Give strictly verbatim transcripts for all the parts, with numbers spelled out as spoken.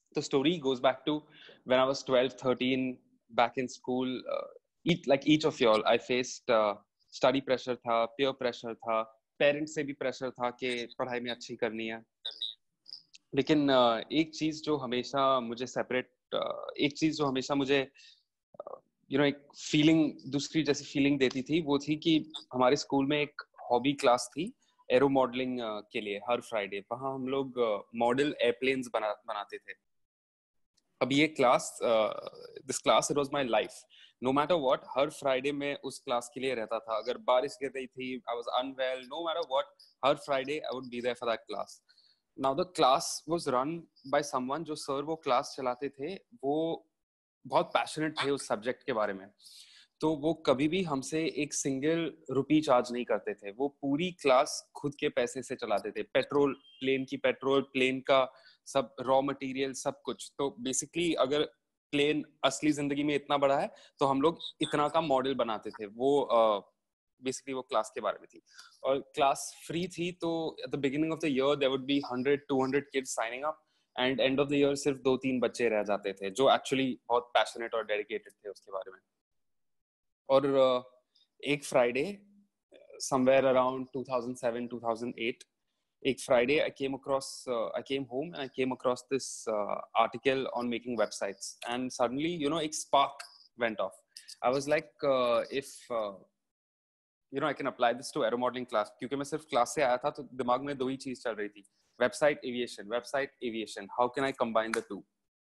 The story goes back to when I was twelve, thirteen, back in school. Uh, each, like each of y'all, I faced uh, study pressure था, peer pressure था, parents से भी pressure था कि पढ़ाई में अच्छी करनी है. लेकिन uh, एक चीज जो हमेशा मुझे separate, uh, एक चीज जो हमेशा मुझे यू नो एक फीलिंग, दूसरी जैसी फीलिंग देती थी, वो थी कि हमारे स्कूल में एक हॉबी क्लास थी एरो मॉडलिंग के लिए. हर फ्राइडे वहाँ हम लोग मॉडल एयरप्लेन्स बना बनाते थे. अब ये class, this class, it was my life. No matter what, हर फ्राइडे में उस क्लास के लिए रहता था. अगर बारिश गिर रही थी, I was unwell, no matter what, हर Friday I would be there for that class. Now the class was run by someone, जो सर वो क्लास चलाते थे, वो बहुत पैशनेट थे उस सब्जेक्ट के बारे में. तो वो कभी भी हमसे एक सिंगल रुपी चार्ज नहीं करते थे. वो पूरी क्लास खुद के पैसे से चलाते थे. पेट्रोल, प्लेन की पेट्रोल, प्लेन का सब रॉ मटेरियल, सब कुछ. तो बेसिकली अगर प्लेन असली जिंदगी में इतना बड़ा है तो हम लोग इतना का मॉडल बनाते थे. वो बेसिकली uh, वो क्लास के बारे में थी. और क्लास फ्री थी, तो at the beginning of the year there would be hundred two hundred kids signing up, and end of the year सिर्फ दो तीन बच्चे रह जाते थे जो एक्चुअली बहुत पैशनेट और डेडिकेटेड थे उसके बारे में. और uh, एक Friday somewhere around two thousand seven two thousand eight, एक Friday I came across I came home and I came across this article on making websites, and suddenly you know एक spark went off. I was like, if you know I can apply this to aero modelling class. क्योंकि मैं सिर्फ class से आया था तो दिमाग में दो ही चीज चल रही थी, website aviation, website aviation, how can I combine the two.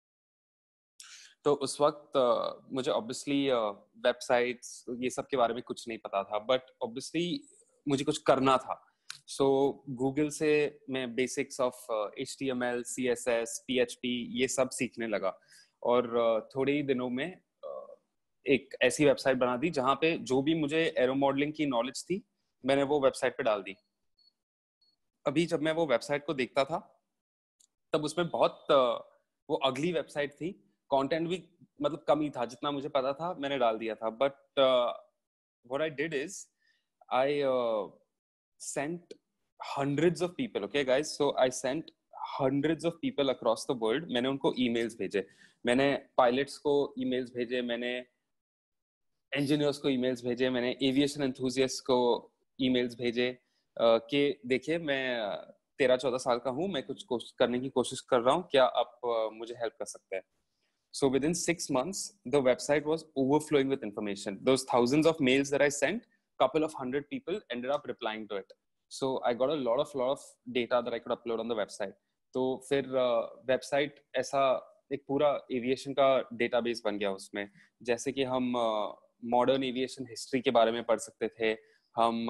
तो उस वक्त uh, मुझे ऑब्वियसली वेबसाइट्स uh, ये सब के बारे में कुछ नहीं पता था, बट ऑब्वियसली मुझे कुछ करना था. सो so, गूगल से मैं basics of H T M L, C S S, P H P ये सब सीखने लगा. और uh, थोड़े ही दिनों में uh, एक ऐसी वेबसाइट बना दी जहाँ पे जो भी मुझे एरो मॉडलिंग की नॉलेज थी मैंने वो वेबसाइट पे डाल दी. अभी जब मैं वो वेबसाइट को देखता था तब उसमें बहुत uh, वो अगली वेबसाइट थी. कंटेंट भी मतलब कम ही था, जितना मुझे पता था मैंने डाल दिया था. But what I did is I sent hundreds of people, okay guys, so I sent hundreds of people across the world. मैंने उनको ईमेल्स भेजे, मैंने पायलट्स को ईमेल्स भेजे, मैंने इंजीनियर्स को ईमेल्स भेजे, मैंने एविएशन एंथुसियास्ट को ईमेल्स भेजे uh, कि देखिए मैं तेरह चौदह साल का हूँ, मैं कुछ करने की कोशिश कर रहा हूँ, क्या आप uh, मुझे हेल्प कर सकते हैं. So within six months, the website was overflowing with information. Those thousands of mails that I sent, couple of hundred people ended up replying to it. So I got a lot of lot of data that I could upload on the website. तो फिर website uh, ऐसा एक पूरा aviation का database बन गया उसमें. जैसे कि हम मॉडर्न एविएशन हिस्ट्री के बारे में पढ़ सकते थे, हम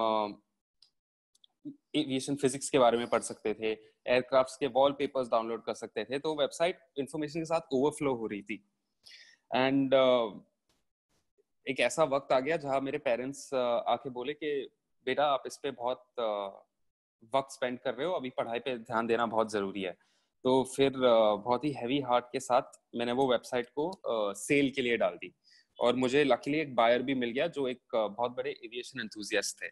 एविएशन uh, फिजिक्स के बारे में पढ़ सकते थे, एयरक्राफ्ट्स के वॉलपेपर्स डाउनलोड कर सकते थे. तो वेबसाइट इंफॉर्मेशन के साथ ओवरफ्लो हो रही थी. एंड uh, एक ऐसा वक्त आ गया जहां मेरे पेरेंट्स uh, आके बोले कि बेटा आप इस पे बहुत uh, वक्त स्पेंड कर रहे हो, अभी पढ़ाई पे ध्यान देना बहुत जरूरी है. तो फिर uh, बहुत ही हैवी हार्ट के साथ मैंने वो वेबसाइट को सेल uh, के लिए डाल दी. और मुझे लकीली एक बायर भी मिल गया जो एक uh, बहुत बड़े एविएशन एंथुसियास्ट थे.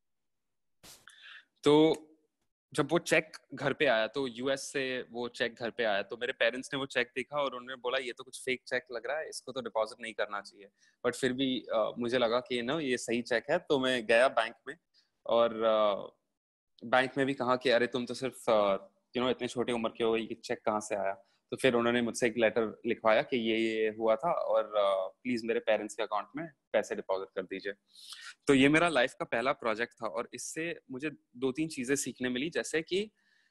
तो जब वो चेक घर पे आया, तो यूएस से वो चेक घर पे आया, तो मेरे पेरेंट्स ने वो चेक देखा और उन्होंने बोला ये तो कुछ फेक चेक लग रहा है, इसको तो डिपॉजिट नहीं करना चाहिए. बट फिर भी uh, मुझे लगा कि ना ये सही चेक है. तो मैं गया बैंक में और बैंक uh, में भी कहा कि अरे तुम तो सिर्फ यू नो इतने छोटे उम्र के हो, ये चेक कहाँ से आया. तो फिर उन्होंने मुझसे एक लेटर लिखवाया कि ये ये हुआ था और प्लीज uh, मेरे पेरेंट्स के अकाउंट में पैसे डिपॉजिट कर दीजिए. तो ये मेरा लाइफ का पहला प्रोजेक्ट था और इससे मुझे दो तीन चीजें सीखने मिली. जैसे कि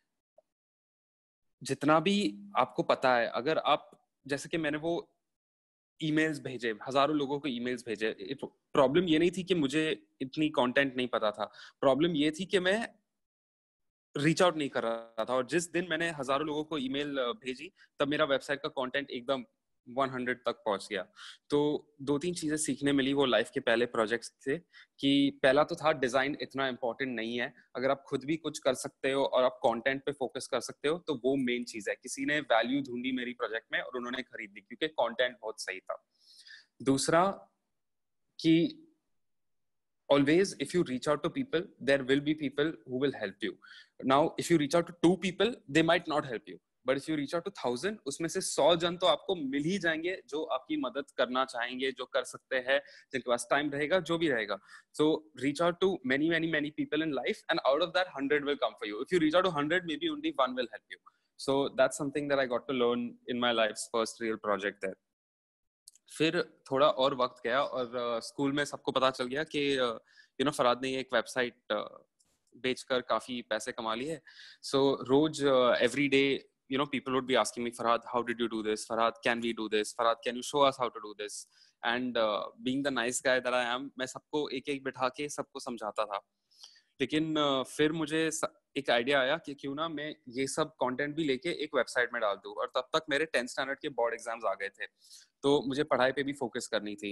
जितना भी आपको पता है, अगर आप, जैसे कि मैंने वो ईमेल्स भेजे, हजारों लोगों को ईमेल्स भेजे. प्रॉब्लम ये नहीं थी कि मुझे इतनी कंटेंट नहीं पता था, प्रॉब्लम ये थी कि मैं रीच आउट नहीं कर रहा था. और जिस दिन मैंने हजारों लोगों को ईमेल भेजी तब मेरा वेबसाइट का कंटेंट एकदम सौ तक पहुंच गया. तो दो तीन चीजें सीखने मिली वो लाइफ के पहले प्रोजेक्ट्स से. कि पहला तो था डिजाइन इतना इंपॉर्टेंट नहीं है, अगर आप खुद भी कुछ कर सकते हो और आप कंटेंट पे फोकस कर सकते हो तो वो मेन चीज है. किसी ने वैल्यू ढूंढी मेरी प्रोजेक्ट में और उन्होंने खरीद ली क्योंकि कंटेंट बहुत सही था. दूसरा कि always if you reach out to people, there will be people who will help you. Now if you reach out to two people, they might not help you, but if you reach out to thousand, उसमें से सौ जन तो आपको मिल ही जाएंगे जो आपकी मदद करना चाहेंगे, जो कर सकते हैं, जिनके पास टाइम रहेगा, जो भी रहेगा. So reach out to many many many people in life, and out of that one hundred will come for you. If you reach out to one hundred, maybe only one will help you. So that's something that I got to learn in my life's first real project there. फिर थोड़ा और वक्त गया और school uh, में सबको पता चल गया कि यू नो फरहाद ने एक वेबसाइट uh, बेचकर काफी पैसे कमा लिए. सो रोज every day you know people would be asking me, Farhad, how did you do this? Farhad, can we do this? Farhad, can you show us how to do this? And uh, being the nice guy that I am, मैं सबको एक एक बिठा के सबको समझाता था. लेकिन uh, फिर मुझे एक आइडिया आया कि क्यों ना मैं ये सब कंटेंट भी लेके एक वेबसाइट में डाल दूं. और तब तक मेरे टेंथ स्टैंडर्ड के बोर्ड एग्जाम्स आ गए थे, तो मुझे पढ़ाई पे भी फोकस करनी थी.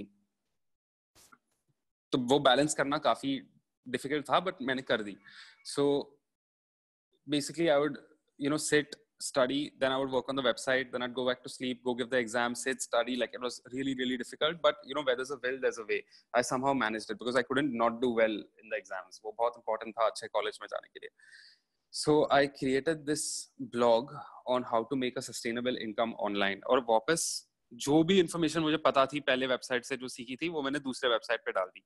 तो वो बैलेंस करना काफी डिफिकल्ट था, बट मैंने कर दी. So basically I would you know sit, study, then I would work on the website, then I'd go back to sleep, go give the exam, sit, study. Like, it was really really difficult, but you know, where there's a will there's a way. I somehow managed it because I couldn't not do well in the exams. वो बहुत important था अच्छे college में जाने के लिए. So I created this blog on how to make a sustainable income online. और वापस जो भी information मुझे पता थी पहले website से जो सीखी थी, वो मैंने दूसरे website पे डाल दी.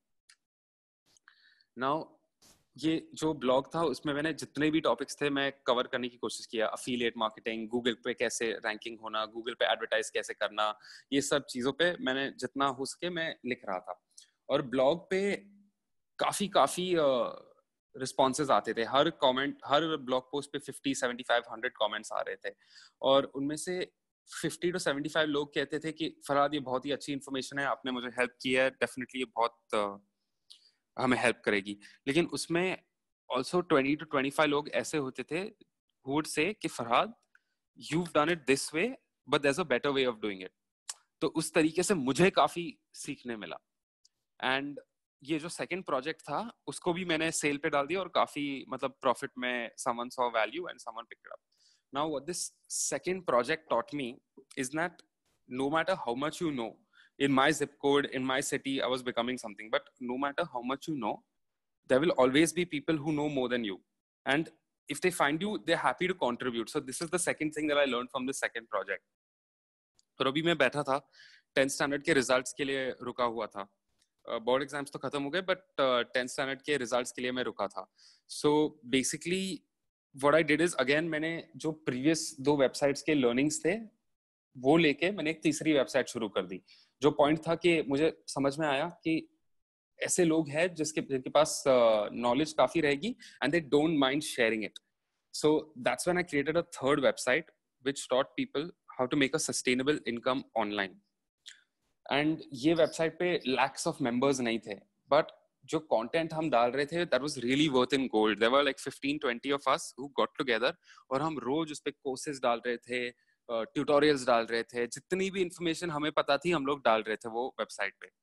Now ये जो ब्लॉग था उसमें मैंने जितने भी टॉपिक्स थे मैं कवर करने की कोशिश किया. अफिलिएट मार्केटिंग, गूगल पे कैसे रैंकिंग होना, गूगल पे एडवर्टाइज कैसे करना, ये सब चीजों पे मैंने जितना हो सके मैं लिख रहा था. और ब्लॉग पे काफी काफी रिस्पॉन्सेज uh, आते थे. हर कमेंट, हर ब्लॉग पोस्ट पे fifty, seventy five, hundred comments आ रहे थे. और उनमें से फिफ्टी टू सेवेंटी फाइव लोग कहते थे कि फरहाद ये बहुत ही अच्छी इन्फॉर्मेशन है, आपने मुझे हेल्प की है, डेफिनेटली ये बहुत uh, हमें हेल्प करेगी. लेकिन उसमें also twenty to twenty five लोग ऐसे होते थे who would say कि Farhad you've done it this way but there's a better way of doing it. तो उस तरीके से मुझे काफी सीखने मिला. एंड ये जो सेकंड प्रोजेक्ट था उसको भी मैंने सेल पे डाल दिया और काफी मतलब प्रॉफिट में someone saw value and someone picked it up. Now what this second project taught me is that no matter how much you know, in my zip code, in my city, I was becoming something. But no matter how much you know, there will always be people who know more than you. And if they find you, they're happy to contribute. So this is the second thing that I learned from this second project. तो अभी मैं बैठा था, tenth standard के results के लिए रुका हुआ था. बोर्ड uh, एग्जाम्स तो खत्म हो गए, बट टेंथ स्टैंडर्ड के रिजल्ट्स के लिए मैं रुका था. So basically what I did is, again मैंने जो प्रीवियस दो वेबसाइट्स के लर्निंग्स थे वो लेके मैंने एक तीसरी वेबसाइट शुरू कर दी. जो पॉइंट था कि मुझे समझ में आया कि ऐसे लोग हैं जिसके जिनके पास नॉलेज uh, काफी रहेगी and they don't mind sharing it. So that's when I created a third website which taught people how to make a sustainable income online. And ये वेबसाइट पे लैक्स ऑफ मेंबर्स नहीं थे, बट जो content हम डाल रहे थे that was really worth in gold. There were like fifteen twenty of us who got together और हम रोज उस पे कोर्सेज डाल रहे थे, ट्यूटोरियल्स uh, डाल रहे थे, जितनी भी इंफॉर्मेशन हमें पता थी हम लोग डाल रहे थे वो वेबसाइट पे.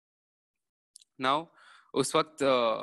नाउ उस वक्त uh,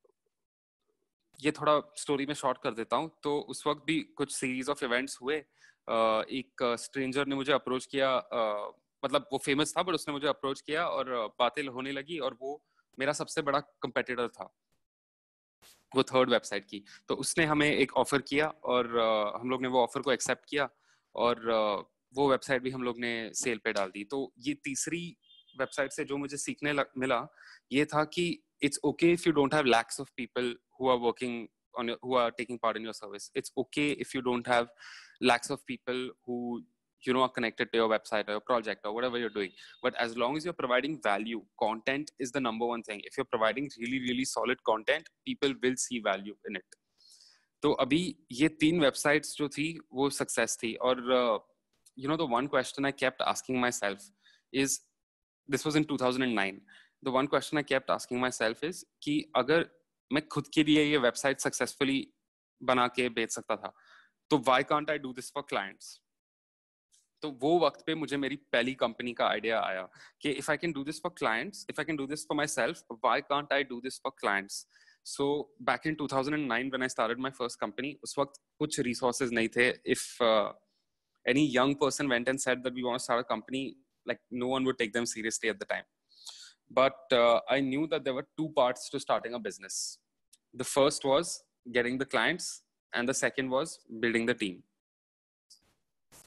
ये थोड़ा स्टोरी में शॉर्ट कर देता हूँ. तो उस वक्त भी कुछ सीरीज ऑफ इवेंट्स हुए. uh, एक स्ट्रेंजर uh, ने मुझे अप्रोच किया, uh, मतलब वो फेमस था बट उसने मुझे अप्रोच किया और uh, बातें होने लगी और वो मेरा सबसे बड़ा कंपेटिटर था वो थर्ड वेबसाइट की. तो उसने हमें एक ऑफर किया और uh, हम लोग ने वो ऑफर को एक्सेप्ट किया और uh, वो वेबसाइट भी हम लोग ने सेल पे डाल दी. तो ये तीसरी वेबसाइट से जो मुझे सीखने मिला ये था कि it's okay if you don't have lakhs of people who are working on your, who are taking part in your service. It's okay if you don't have lakhs of people who you know are connected to your website or your project or whatever you're doing. But as long as you're providing value, content is the number one thing. If you're providing really really solid content, people will see value in it. तो अभी ये तीन websites जो थी वो success थी. और uh, you know the one question I kept asking myself is, this was in two thousand nine, the one question I kept asking myself is कि अगर मैं खुद के लिए ये वेबसाइट सक्सेसफुली बना के बेच सकता था तो why can't I do this for clients? तो वो वक्त पे मुझे मेरी पहली कंपनी का आइडिया आया कि if I can do this for clients, if I can do this for myself, why can't I do this for clients? So back in two thousand nine when I started my first company, उस वक्त कुछ resources नहीं थे. If uh, any young person went and said that we want to start a company, like no one would take them seriously at the time. But uh, I knew that there were two parts to starting a business. The first was getting the clients and the second was building the team.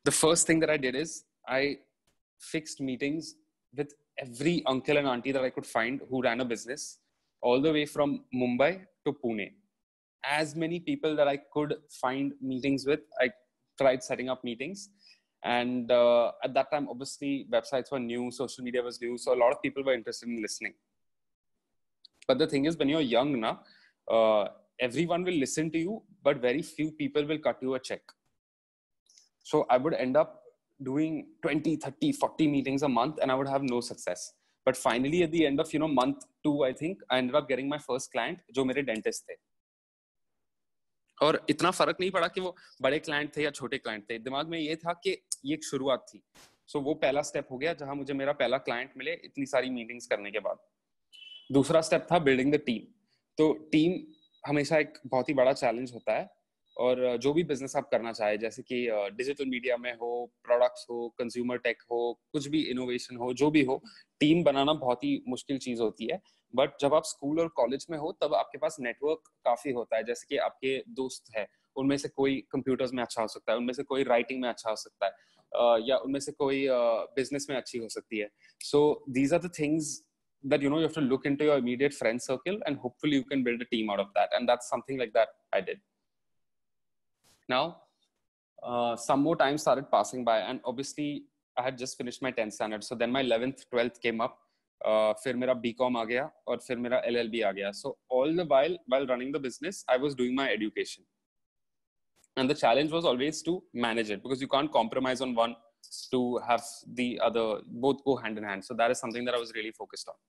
the first thing that I did is I fixed meetings with every uncle and auntie that I could find who ran a business, all the way from Mumbai to Pune. As many people that I could find meetings with, I tried setting up meetings. And uh, at that time, obviously, websites were new, social media was new, so a lot of people were interested in listening. But the thing is, when you're young, na, uh, everyone will listen to you, but very few people will cut you a check. So I would end up doing twenty, thirty, forty meetings a month, and I would have no success. But finally, at the end of, you know, month two, I think, I ended up getting my first client, जो मेरे dentist थे. और इतना फर्क नहीं पड़ा कि वो बड़े क्लाइंट थे या छोटे क्लाइंट थे, दिमाग में ये था कि ये एक शुरुआत थी. सो so, वो पहला स्टेप हो गया जहां मुझे मेरा पहला क्लाइंट मिले इतनी सारी मीटिंग्स करने के बाद. दूसरा स्टेप था बिल्डिंग द टीम. तो टीम हमेशा एक बहुत ही बड़ा चैलेंज होता है, और जो भी बिजनेस आप करना चाहे, जैसे कि डिजिटल मीडिया में हो, प्रोडक्ट्स हो, कंज्यूमर टेक हो, कुछ भी इनोवेशन हो, जो भी हो, टीम बनाना बहुत ही मुश्किल चीज होती है. बट जब आप स्कूल और कॉलेज में हो तब आपके पास नेटवर्क काफी होता है. जैसे कि आपके दोस्त है, उनमें से कोई कंप्यूटर्स में अच्छा हो सकता है, उनमें से कोई राइटिंग में अच्छा हो सकता है, uh, या उनमें से कोई बिजनेस uh, में अच्छी हो सकती है. So these are the things that you know you have to look into your immediate friend circle, and hopefully you can build a team out of that. And that's something like that I did. Now uh, some more time started passing by, and obviously I had just finished my tenth standard, so then my eleventh twelfth came up. uh, फिर मेरा B Com आ गया और फिर मेरा L L B आ गया. So all the while while running the business I was doing my education, and the challenge was always to manage it, because you can't compromise on one to have the other, both go hand in hand. So that is something that I was really focused on.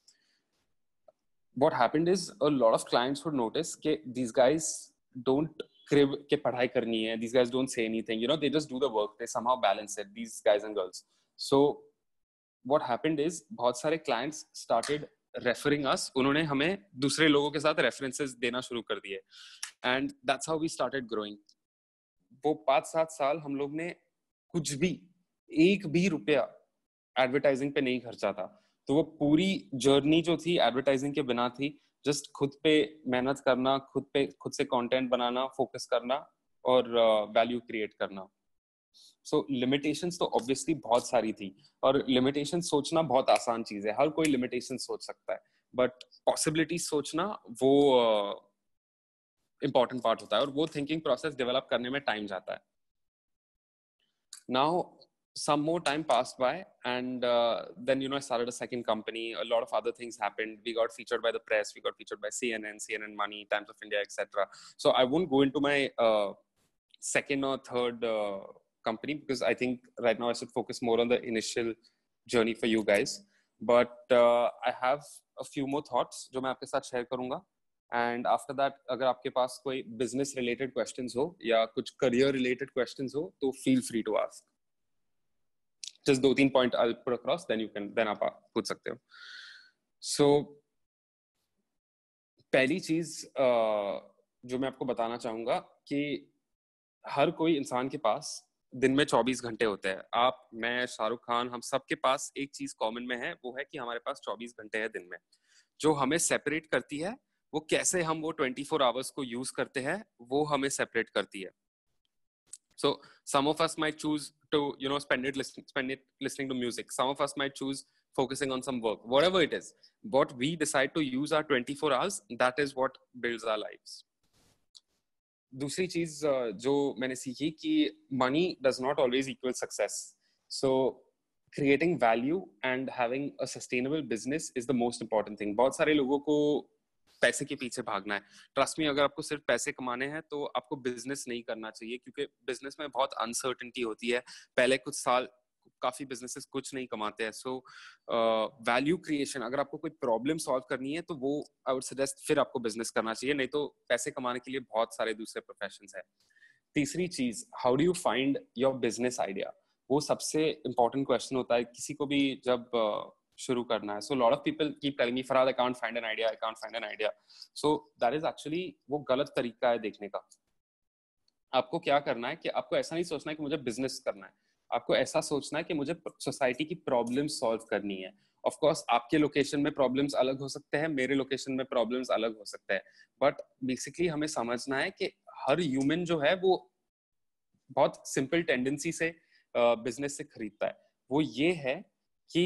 What happened is a lot of clients would notice that these guys don't crib ke padhai karni hai, these guys don't say anything, you know, they just do the work, they somehow balance it, these guys and girls. So what happened is बहुत सारे clients started referring us, उन्होंने हमें दूसरे लोगों के साथ references देना शुरू कर दिए, and that's how we started growing. वो पाँच सात साल हम लोग ने कुछ भी, एक भी रुपया एडवर्टाइजिंग पे नहीं खर्चा था. तो वो पूरी जर्नी जो थी एडवर्टाइजिंग के बिना थी. जस्ट खुद पे मेहनत करना, खुद पे खुद से कंटेंट बनाना, फोकस करना और वैल्यू uh, क्रिएट करना. सो so, लिमिटेशंस तो ऑब्वियसली बहुत सारी थी, और लिमिटेशन सोचना बहुत आसान चीज है, हर कोई लिमिटेशन सोच सकता है, बट पॉसिबिलिटी सोचना वो इम्पोर्टेंट uh, पार्ट होता है, और वो थिंकिंग प्रोसेस डेवलप करने में टाइम जाता है. Now some more time passed by, and uh, then you know I started a second company. A lot of other things happened. We got featured by the press, we got featured by C N N, C N N Money, Times of India, etc. So I won't go into my uh, second or third uh, company, because I think right now I should focus more on the initial journey for you guys. But uh, I have a few more thoughts जो मैं आपके साथ share करूँगा. And after that, अगर आपके पास कोई business related questions हो या कुछ career related questions हो, तो feel free to ask. Just दो तीन point I'll put across, then you can then आप पूछ सकते हो. So पहली चीज uh, जो मैं आपको बताना चाहूंगा कि हर कोई इंसान के पास दिन में चौबीस घंटे होते हैं. आप, मैं, शाहरुख खान, हम सब के पास एक चीज कॉमन में है, वो है कि हमारे पास चौबीस घंटे हैं दिन में. जो हमें सेपरेट करती है, वो कैसे हम वो चौबीस आवर्स को यूज करते हैं, वो हमें सेपरेट करती है. So some of us might choose to, you know, spend it listening, spend it listening to music. Some of us might choose focusing on some work. Whatever it is, what we decide to use our twenty-four hours, that is what builds our lives. दूसरी चीज जो मैंने सीखी कि money does not always equal success. So creating value and having a sustainable business is the most important thing. बहुत सारे लोगों को पैसे के पीछे भागना है. ट्रस्ट मी, अगर आपको सिर्फ पैसे कमाने हैं तो आपको बिजनेस नहीं करना चाहिए, क्योंकि बिजनेस में बहुत अनसर्टेनिटी होती है. पहले कुछ साल काफी बिजनेसेस कुछ नहीं कमाते हैं. सो वैल्यू क्रिएशन, अगर आपको कोई प्रॉब्लम सॉल्व करनी है तो वो आई वुड सजेस्ट फिर आपको बिजनेस करना चाहिए, नहीं तो पैसे कमाने के लिए बहुत सारे दूसरे प्रोफेशंस हैं. तीसरी चीज, how do you find your business idea, वो सबसे इंपॉर्टेंट क्वेश्चन होता है किसी को भी जब uh, शुरू करना है. So lot of people keep telling me, Farhad, I can't find an idea, I can't find an idea. So that is actually वो गलत तरीका है देखने का. आपको क्या करना है कि आपको ऐसा नहीं सोचना है कि मुझे बिजनेस करना है, आपको ऐसा सोचना है कि मुझे सोसाइटी की प्रॉब्लम सॉल्व करनी है. ऑफ कोर्स आपके लोकेशन में प्रॉब्लम्स अलग हो सकते हैं, मेरे लोकेशन में प्रॉब्लम्स अलग हो सकते हैं, बट बेसिकली हमें समझना है कि हर ह्यूमन जो है वो बहुत सिंपल टेंडेंसी से बिजनेस uh, से खरीदता है, वो ये है कि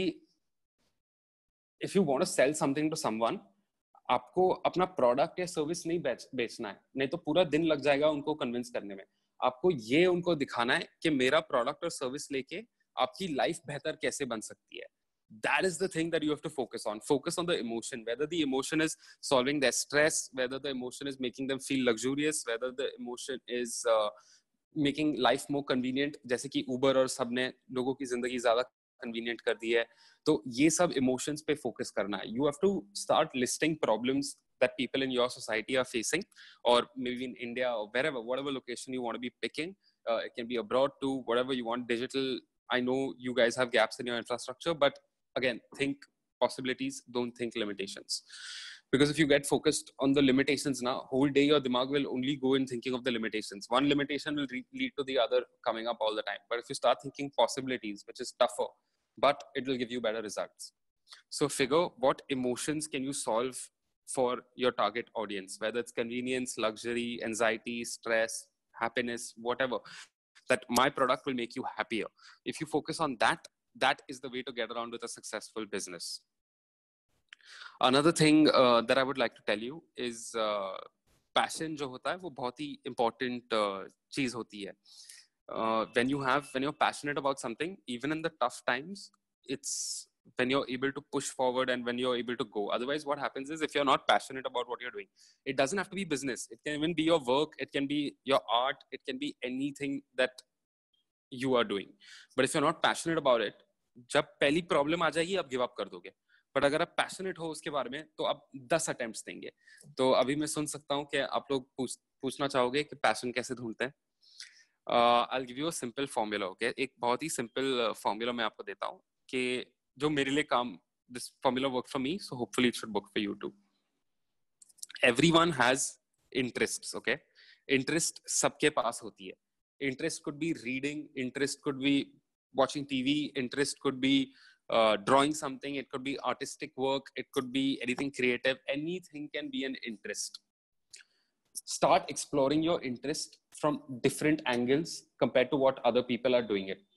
if you want to sell something to someone, आपको अपना प्रोडक्ट या सर्विस नहीं बेच, बेचना है, नहीं तो पूरा दिन लग जाएगा उनको कन्विंस करने में। आपको ये उनको दिखाना है कि मेरा प्रोडक्ट और सर्विस लेके आपकी लाइफ बेहतर कैसे बन सकती है। That is the thing that you have to focus on. Focus on the emotion, whether the emotion is solving their stress, whether the emotion is making them feel luxurious, whether the emotion is uh, making life more convenient, जैसे कि Uber और सब ने लोगों की जिंदगी ज्यादा convenient कर दी है। तो ये सब emotions पे focus करना है। You have to start listing problems that people in your society are facing, or maybe in India or wherever, whatever location you want to be picking. Uh, it can be abroad too, whatever you want, digital. I know you guys have gaps in your infrastructure, but again, think possibilities, don't think limitations. Because if you get focused on the limitations now, whole day your dimag will only go in thinking of the limitations. One limitation will re- lead to the other coming up all the time. But if you start thinking possibilities, which is tougher, but it will give you better results. So figure what emotions can you solve for your target audience, whether it's convenience, luxury, anxiety, stress, happiness, whatever, that my product will make you happier. If you focus on that, that is the way to get around with a successful business. Another thing uh, that I would like to tell you is uh, passion जो होता है वो बहुत ही important uh, चीज होती है. Uh, when you have, when you're passionate about something, even in the tough times, it's when you're able to push forward and when you're able to go. Otherwise, what happens is if you're not passionate about what you're doing, it doesn't have to be business. It can even be your work. It can be your art. It can be anything that you are doing. But if you're not passionate about it, जब पहली problem आ जाएगी आप give up कर दोगे. But अगर आप passionate हो उसके बारे में तो आप दस अटेम्प्ट्स देंगे. तो अभी मैं सुन सकता हूँ कि आप लोग पूछ, पूछना चाहोगे कि पैशन कैसे ढूंढते हैं. I will give you a simple formula. Okay, एक बहुत ही सिंपल फॉर्मूला मैं आपको देता हूँ कि जो मेरे लिए काम, this formula work for me, so hopefully it should work for you too. Everyone has interests. Okay, interest सबके पास होती है. Interest could be reading, interest could be watching T V, interest could be uh, drawing something, it could be artistic work, it could be anything creative, anything can be an interest. Start exploring your interest from different angles compared to what other people are doing it.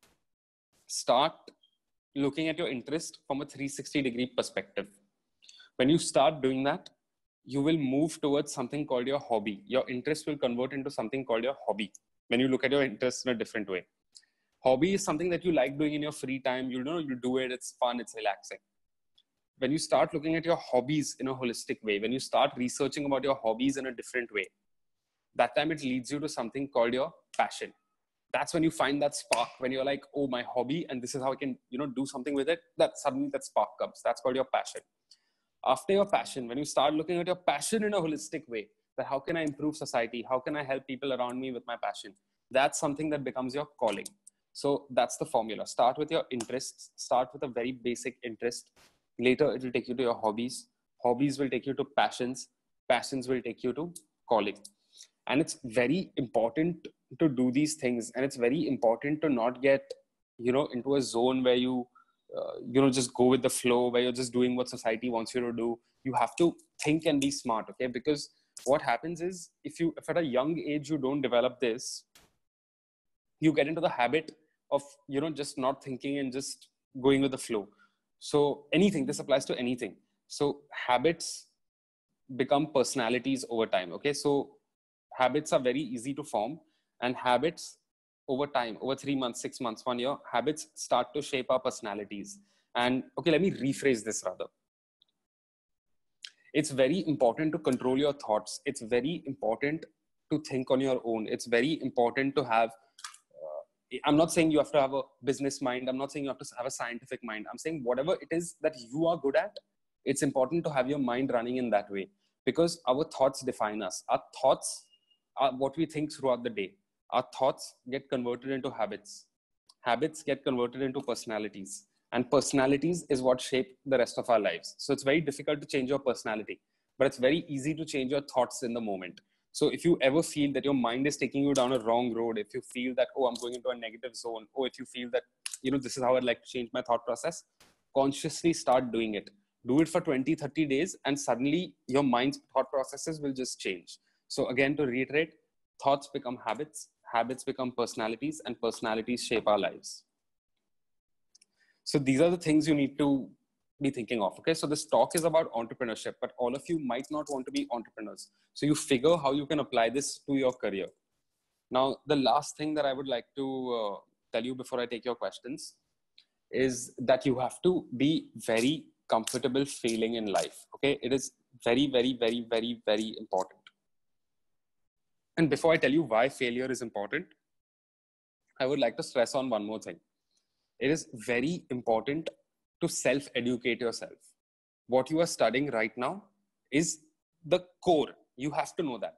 Start looking at your interest from a three sixty degree perspective. When you start doing that, you will move towards something called your hobby. Your interest will convert into something called your hobby. When you look at your interests in a different way. Hobby is something that you like doing in your free time. You know, you do it, it's fun, it's relaxing. When you start looking at your hobbies in a holistic way, when you start researching about your hobbies in a different way, that time it leads you to something called your passion. That's when you find that spark, when you're like, oh, my hobby, and this is how I can, you know, do something with it, that suddenly that spark comes. That's called your passion. After your passion, when you start looking at your passion in a holistic way, that how can I improve society? How can I help people around me with my passion? That's something that becomes your calling. So that's the formula. Start with your interests. Start with a very basic interest. Later, it will take you to your hobbies. Hobbies will take you to passions. Passions will take you to calling. And it's very important to do these things. And it's very important to not get, you know, into a zone where you, uh, you know, just go with the flow, where you're just doing what society wants you to do. You have to think and be smart, okay? Because what happens is if you, if at a young age you don't develop this, you get into the habit of, you know, just not thinking and just going with the flow. So anything, this applies to anything. So habits become personalities over time. Okay. So habits are very easy to form, and habits over time, over three months, six months, one year, habits start to shape our personalities. And okay, let me rephrase this rather. It's very important to control your thoughts. It's very important to think on your own. It's very important to have, uh, I'm not saying you have to have a business mind. I'm not saying you have to have a scientific mind. I'm saying whatever it is that you are good at, it's important to have your mind running in that way, because our thoughts define us. Our thoughts are what we think throughout the day. Our thoughts get converted into habits. Habits get converted into personalities. And personalities is what shape the rest of our lives. So it's very difficult to change your personality, but it's very easy to change your thoughts in the moment. So if you ever feel that your mind is taking you down a wrong road, if you feel that, oh, I'm going into a negative zone, or if you feel that, you know, this is how I'd like to change my thought process, consciously start doing it. Do it for twenty, thirty days, and suddenly your mind's thought processes will just change. So again, to reiterate, thoughts become habits, habits become personalities, and personalities shape our lives. So these are the things you need to be thinking of. Okay, so this talk is about entrepreneurship, but all of you might not want to be entrepreneurs. So you figure how you can apply this to your career. Now, the last thing that I would like to uh, tell you before I take your questions is that you have to be very comfortable failing in life. Okay, it is very, very, very, very, very important. And before I tell you why failure is important, I would like to stress on one more thing. It is very important to self-educate yourself. What you are studying right now is the core. You have to know that.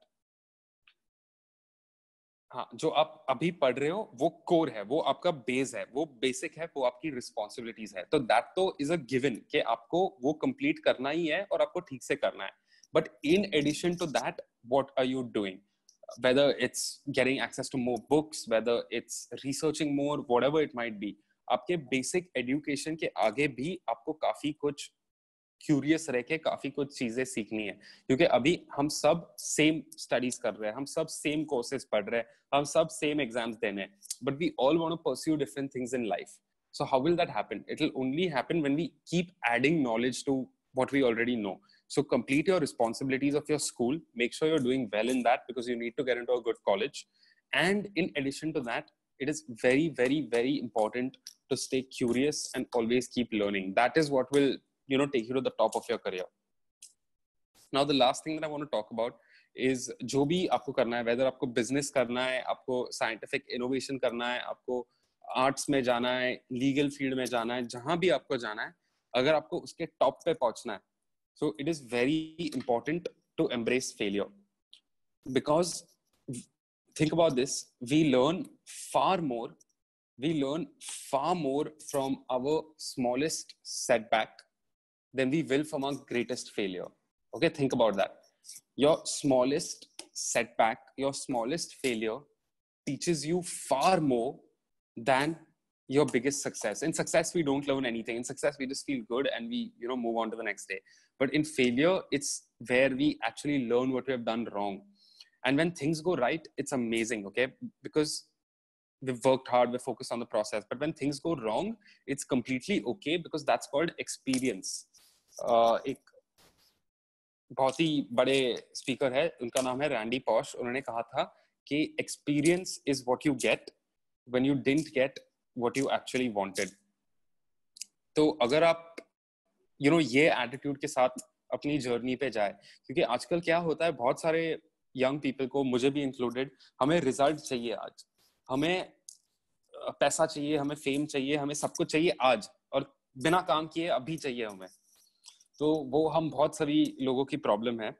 हाँ, जो आप अभी पढ़ रहे हो वो core है, वो आपका बेस है, वो बेसिक है, वो आपकी रिस्पॉन्सिबिलिटीज है. तो दैट तो इज अ गिवन कि आपको वो कंप्लीट करना ही है और आपको ठीक से करना है. But in addition to that, what are you doing? Whether it's getting access to more books, whether it's researching more, whatever it might be, आपके बेसिक एजुकेशन के आगे भी आपको काफी कुछ क्यूरियस रह के काफी कुछ चीजें सीखनी है. क्योंकि अभी हम सब सेम स्टडीज कर रहे हैं, हम सब सेम कोर्सेज पढ़ रहे हैं, हम सब सेम एग्जाम्स देने हैं, but we all want to pursue different things in life. So how will that happen? It will only happen when we keep adding knowledge to what we already know. So complete your responsibilities of your school. Make sure you're doing well in that, because you need to get into a good college. And in addition to that, it is very, very, very important to stay curious and always keep learning. That is what will, you know, take you to the top of your career. Now, the last thing that I want to talk about is जो भी आपको करना है, whether आपको business करना है, आपको scientific innovation करना है, आपको arts में जाना है, legal field में जाना है, जहाँ भी आपको जाना है, अगर आपको उसके टॉप पे पहुंचना है, so it is very important to embrace failure. Because think about this, we learn far more, we learn far more from our smallest setback than we will from our greatest failure. Okay, think about that. Your smallest setback, your smallest failure teaches you far more than your biggest success. In success, we don't learn anything. In success, we just feel good and we, you know, move on to the next day. But in failure, it's where we actually learn what we have done wrong. And when things go right, it's amazing, okay? Because we've worked hard, we're focused on the process. But when things go wrong, it's completely okay, because that's called experience. Uh, एक बहुत ही बड़े speaker है, उनका नाम है Randy posh. उन्होंने कहा था कि experience is what you get when you didn't get what you actually wanted. तो अगर आप you know ये attitude के साथ अपनी जर्नी पे जाए, क्योंकि आजकल क्या होता है, बहुत सारे यंग पीपल को, मुझे भी इंक्लूडेड, हमें रिजल्ट चाहिए आज, हमें पैसा चाहिए, हमें फेम चाहिए, हमें सब कुछ चाहिए आज, और बिना काम किए अभी चाहिए हमें. तो वो हम बहुत सभी लोगों की प्रॉब्लम है.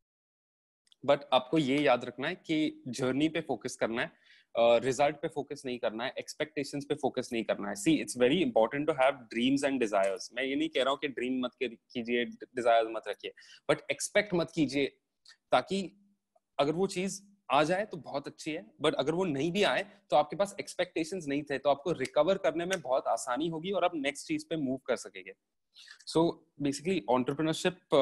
बट आपको ये याद रखना है कि जर्नी पे फोकस करना है, रिजल्ट uh, पे फोकस नहीं करना है, एक्सपेक्टेशंस पे फोकस नहीं करना है. See, it's very important to have dreams and desires. मैं ये नहीं कह रहा हूँ कि ड्रीम मत कीजिए, डिजायर्स मत रखिए, बट एक्सपेक्ट मत कीजिए, ताकि अगर वो चीज आ जाए तो बहुत अच्छी है, बट अगर वो नहीं भी आए तो आपके पास एक्सपेक्टेशंस नहीं थे, तो आपको रिकवर करने में बहुत आसानी होगी और आप नेक्स्ट चीज पे मूव कर सकेंगे. सो बेसिकली एंटरप्रेन्योरशिप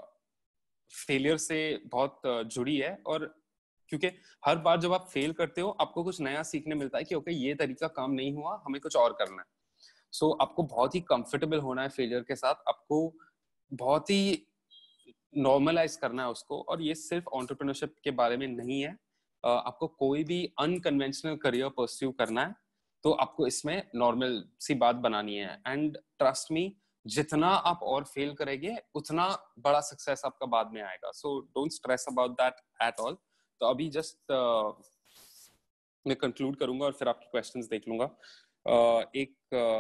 फेलियर से बहुत जुड़ी है, और क्योंकि हर बार जब आप फेल करते हो, आपको कुछ नया सीखने मिलता है कि ओके, ये तरीका काम नहीं हुआ, हमें कुछ और करना है. सो so, आपको बहुत ही कंफर्टेबल होना है फेलियर के साथ, आपको बहुत ही नॉर्मलाइज करना है उसको. और ये सिर्फ एंटरप्रेन्योरशिप के बारे में नहीं है, आपको कोई भी अनकन्वेंशनल करियर परस्यू करना है तो आपको इसमें नॉर्मल सी बात बनानी है. एंड ट्रस्ट मी, जितना आप और फेल करेंगे उतना बड़ा सक्सेस आपका बाद में आएगा. So don't stress about that at all. तो अभी जस्ट uh, मैं कंक्लूड करूंगा और फिर आपके क्वेश्चंस देख लूंगा. uh, एक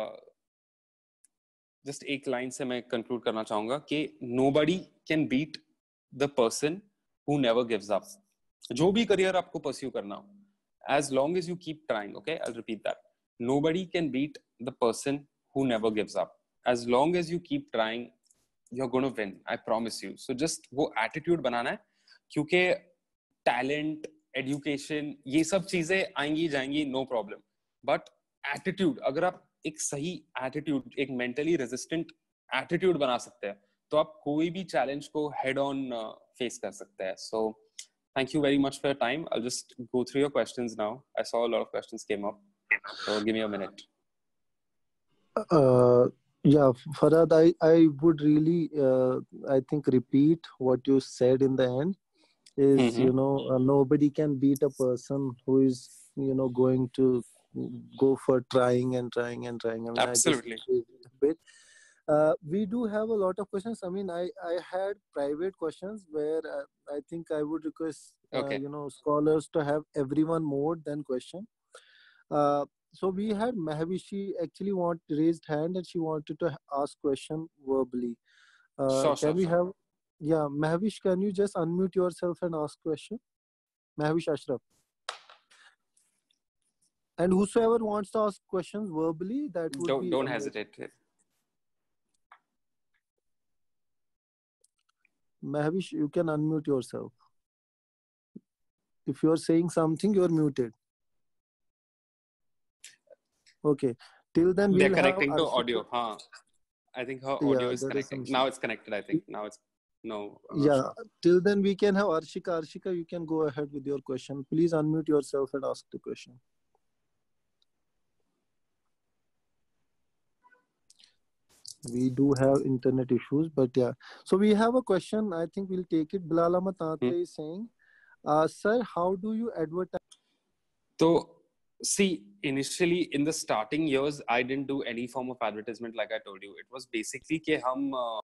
जस्ट uh, एक लाइन से मैं कंक्लूड करना चाहूंगा कि nobody can beat the person who never gives up. जो भी करियर आपको परस्यू करना हो, as long as you keep trying, okay, I'll repeat that, nobody can beat the person who never gives up. As long as you keep trying, you're going to win, I promise you. So just वो attitude बनाना है, क्योंकि talent, education, ये सब चीजें आएंगी जाएंगी, no problem, but attitude, अगर आप एक सही attitude, एक mentally resistant attitude बना सकते हैं, तो आप कोई भी challenge को head on uh, face कर सकते हैं. So thank you very much for your time. I'll just go through your questions now. I saw a lot of questions came up. So give me a minute. Uh, yeah, Farhad, I, I would really, uh, I think, repeat what you said in the end is, Mm-hmm. you know, uh, nobody can beat a person who is, you know, going to go for trying and trying and trying. I mean, Absolutely. I just a bit. Uh, we do have a lot of questions. I mean, I, I had private questions where uh, I think I would request, uh, Okay. you know, scholars to have everyone more than question. Uh, so we had Mahvi. She actually want raised hand and she wanted to ask question verbally. Uh, Sure, can sure, we sure. have? Yeah, Mahvish, can you just unmute yourself and ask question? Mahvish Ashraf. And whosoever wants to ask questions verbally, that would Don't be don't amazing. hesitate. Mahvish, you can unmute yourself. If you're saying something, you're muted. Okay. Till then, They're we'll connecting have to Arshika. audio. Huh. I think her Yeah, audio is there is connecting. some. Now it's connected, I think. Now it's no. I'm not Yeah. sure. Till then, we can have Arshika. Arshika, you can go ahead with your question. Please unmute yourself and ask the question. We do have internet issues, but yeah. So we have a question. I think we'll take it. Bilal Ahmad Tantre Hmm. is saying, uh, sir, how do you advertise? So, see, initially in the starting years, I didn't do any form of advertisement like I told you. It was basically ke hum, uh,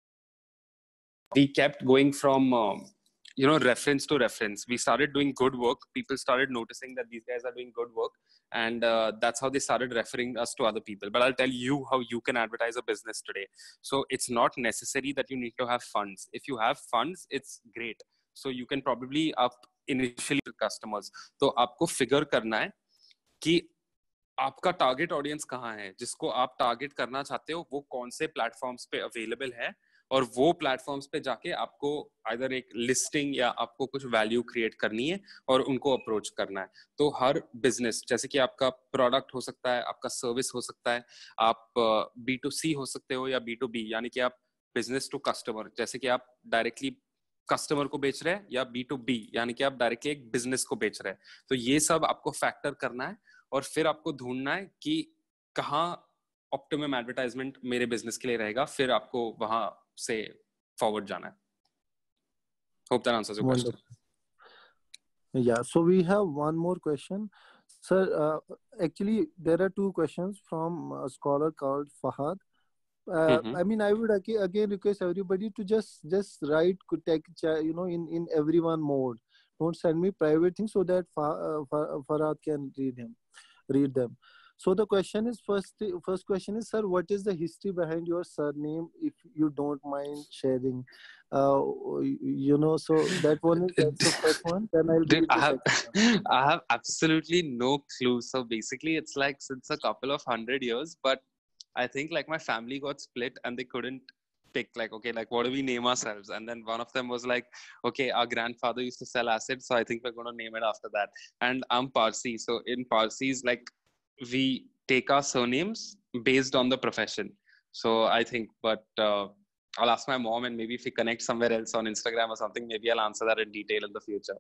we kept going from, um, you know, reference to reference. We started doing good work. People started noticing that these guys are doing good work. And uh, that's how they started referring us to other people. But I'll tell you how you can advertise a business today. So it's not necessary that you need to have funds. If you have funds, it's great. So you can probably up initially customers. तो आपको figure करना है कि आपका target audience कहाँ है, जिसको आप टारगेट करना चाहते हो वो कौन से प्लेटफॉर्म्स पे अवेलेबल है, और वो प्लेटफॉर्म्स पे जाके आपको आइदर एक लिस्टिंग या आपको कुछ वैल्यू क्रिएट करनी है और उनको अप्रोच करना है. तो हर बिजनेस, जैसे कि आपका प्रोडक्ट हो सकता है, आपका सर्विस हो सकता है, आप बी टू सी हो सकते हो या बी टू बी, यानी कि आप बिजनेस टू कस्टमर, जैसे कि आप डायरेक्टली कस्टमर को बेच रहे हैं, या बी टू बी यानी कि आप डायरेक्टली एक बिजनेस को बेच रहे हैं. तो ये सब आपको फैक्टर करना है और फिर आपको ढूंढना है कि कहाँ ऑप्टिमम एडवर्टाइजमेंट मेरे बिजनेस के लिए रहेगा, फिर आपको वहां से फॉरवर्ड जाना है. Hope that answers your question. Yeah, so we have one more question. Sir, uh, actually, there are two questions from a scholar called Fahad. Uh, Mm-hmm. I mean, I would again, again request everybody to just just write, could take, you know, in in everyone mode. Don't send me private things so that Fa, uh, Farhad can read him, read them. So the question is first. First question is, sir, what is the history behind your surname, if you don't mind sharing? Uh, you know, so that one is that's the first one. Then I'll Dude, read I the have second one. I have absolutely no clue. So basically, it's like since a couple of hundred years, but I think like my family got split and they couldn't pick like, okay, like what do we name ourselves? And then one of them was like, okay, our grandfather used to sell acid, so I think we're going to name it after that. And I'm Parsi, so in Parsis, like we take our surnames based on the profession. So I think, but uh, I'll ask my mom, and maybe if we connect somewhere else on Instagram or something, maybe I'll answer that in detail in the future.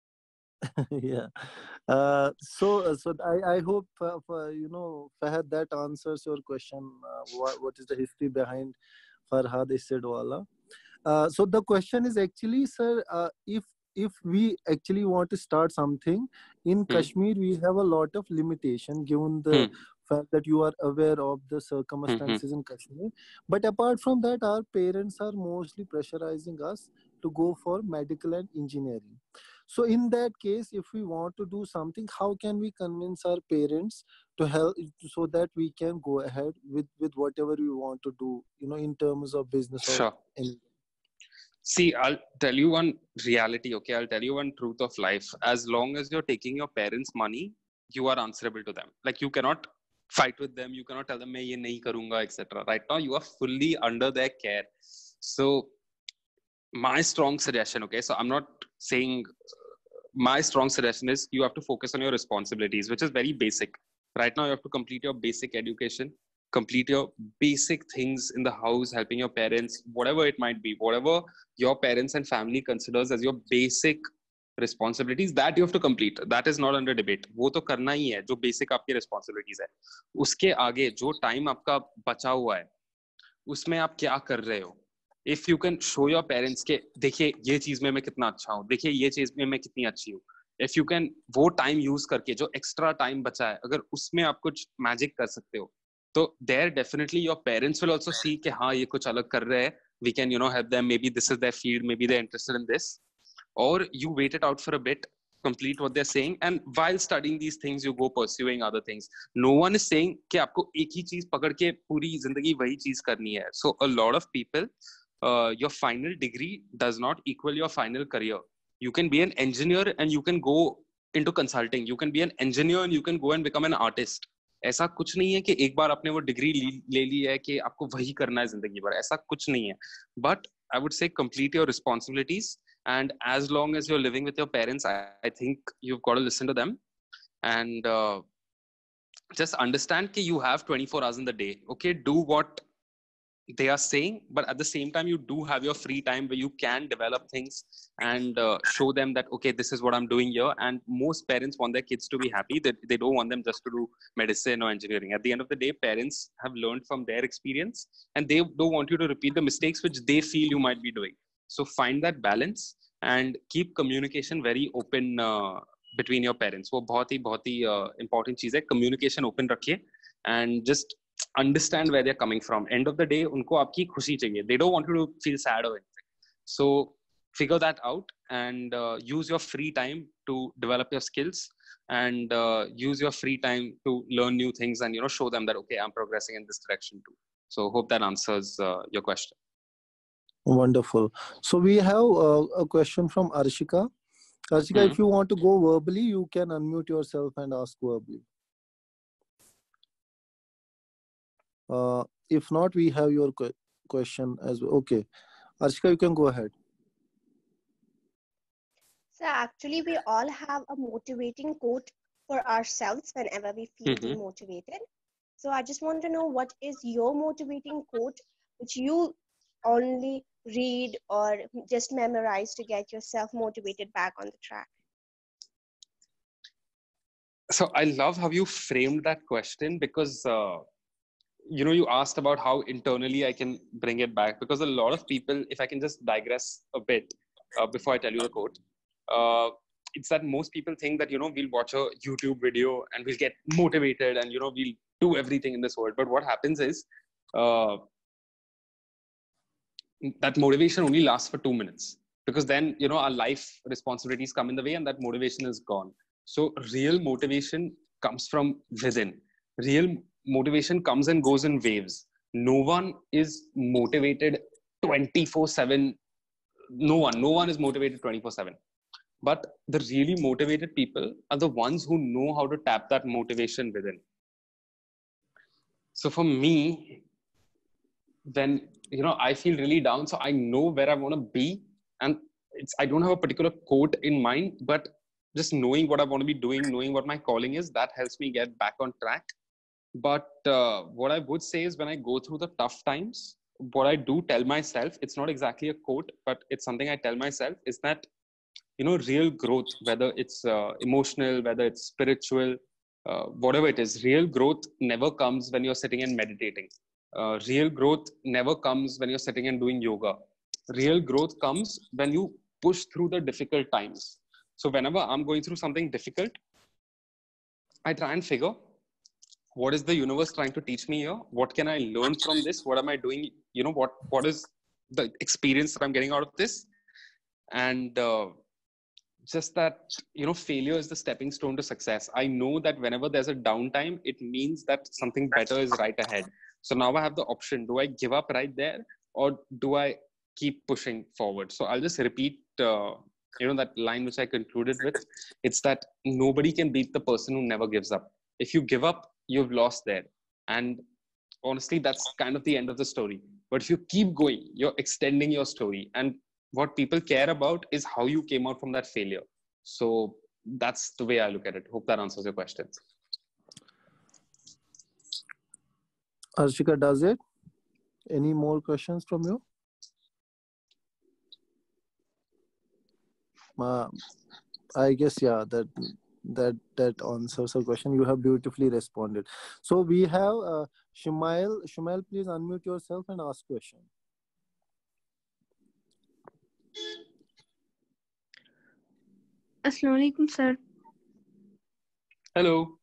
Yeah. Uh, so, uh, so I, I hope, uh, for, you know, Fahad, that answers your question. Uh, what, what is the history behind Farhad Isidwala? Uh, so the question is actually, sir, uh, if if we actually want to start something in Hmm. Kashmir, we have a lot of limitation given the Hmm. fact that you are aware of the Hmm. circumstances in Kashmir. But apart from that, our parents are mostly pressurizing us to go for medical and engineering. So in that case, if we want to do something, how can we convince our parents to help so that we can go ahead with, with whatever we want to do, you know, in terms of business or Sure. anything? See, I'll tell you one reality, okay? I'll tell you one truth of life. As long as you're taking your parents' money, you are answerable to them. Like you cannot fight with them. You cannot tell them, "मैं ये नहीं करूँगा," et cetera. Right now, you are fully under their care. So, my strong suggestion, okay? So, I'm not saying my strong suggestion is you have to focus on your responsibilities, which is very basic. Right now, you have to complete your basic education, complete your basic things in the house, helping your parents, whatever it might be, whatever your parents and family considers as your basic responsibilities that you have to complete, that is not under debate. वो तो करना ही है जो basic आपकी responsibilities है. उसके आगे जो time आपका बचा हुआ है उसमें आप क्या कर रहे हो. If you can show your parents के देखिए ये चीज में मैं कितना अच्छा हूँ, देखिए ये चीज में मैं कितनी अच्छी हूँ. If you can वो time use करके जो extra time बचा है अगर उसमें आप कुछ magic कर सकते हो तो there definitely your parents will also see कि हाँ ये कुछ अलग कर रहे हैं. We can you know help them. Maybe this is their field. Maybe they're interested in this. Or you wait it out for a bit, complete what they're saying, and while studying these things, you go pursuing other things. No one is saying कि आपको एक ही चीज पकड़ के पूरी जिंदगी वही चीज करनी है. So a lot of people, uh, your final degree does not equal your final career. You can be an engineer and you can go into consulting. You can be an engineer and you can go and become an artist. ऐसा कुछ नहीं है कि एक बार आपने वो degree ले ली है कि आपको वही करना है जिंदगी भर. ऐसा कुछ नहीं है. But I would say complete your responsibilities. And as long as you're living with your parents, I, I think you've got to listen to them and uh, just understand that you have twenty-four hours in the day. Okay, do what they are saying, but at the same time, you do have your free time where you can develop things and uh, show them that, okay, this is what I'm doing here. And most parents want their kids to be happy. They, they don't want them just to do medicine or engineering. At the end of the day, parents have learned from their experience and they don't want you to repeat the mistakes which they feel you might be doing. So find that balance and keep communication very open uh, between your parents. वो बहुत ही बहुत ही uh, important चीज़ है. Communication open रखिए and just understand where they're coming from. End of the day, उनको आपकी खुशी चाहिए. They don't want you to feel sad or anything. So figure that out and uh, use your free time to develop your skills and uh, use your free time to learn new things and you know show them that okay, I'm progressing in this direction too. So hope that answers uh, your question. Wonderful. So we have uh, a question from Arshika. Arshika, mm-hmm. if you want to go verbally, you can unmute yourself and ask verbally. Uh, if not, we have your qu- question as well. Okay. Arshika, you can go ahead. So actually, we all have a motivating quote for ourselves whenever we feel mm-hmm. demotivated. So I just want to know what is your motivating quote which you only read or just memorize to get yourself motivated back on the track? So I love how you framed that question because uh, you know you asked about how internally I can bring it back, because a lot of people, if I can just digress a bit uh, before I tell you the quote, uh, it's that most people think that you know we'll watch a YouTube video and we'll get motivated and you know we'll do everything in this world. But what happens is uh, that motivation only lasts for two minutes, because then you know our life responsibilities come in the way and that motivation is gone. So real motivation comes from within. Real motivation comes and goes in waves. No one is motivated twenty-four seven. No one, no one is motivated twenty-four seven. But the really motivated people are the ones who know how to tap that motivation within. So for me, when you know I feel really down, so I know where I want to be, and it's I don't have a particular quote in mind, but just knowing what I want to be doing, knowing what my calling is, that helps me get back on track. But uh, what I would say is when I go through the tough times, what I do tell myself, it's not exactly a quote, but it's something I tell myself, is that you know real growth, whether it's uh, emotional, whether it's spiritual, uh, whatever it is, real growth never comes when you're sitting and meditating. Uh, real growth never comes when you're sitting and doing yoga. Real growth comes when you push through the difficult times. So whenever I'm going through something difficult, I try and figure, what is the universe trying to teach me here? What can I learn from this? What am I doing? You know, what, what is the experience that I'm getting out of this? And uh, just that, you know, failure is the stepping stone to success. I know that whenever there's a downtime, it means that something better is right ahead. So now I have the option. Do I give up right there? Or do I keep pushing forward? So I'll just repeat, uh, you know, that line which I concluded with. It's that nobody can beat the person who never gives up. If you give up, you've lost there. And honestly, that's kind of the end of the story. But if you keep going, you're extending your story. And what people care about is how you came out from that failure. So that's the way I look at it. Hope that answers your questions. Arshika, does it? Any more questions from you? Uh, I guess, yeah, that that that answers the question. You have beautifully responded. So we have uh, Shumail. Shumail, please unmute yourself and ask question. Assalamu alaikum, sir. Hello.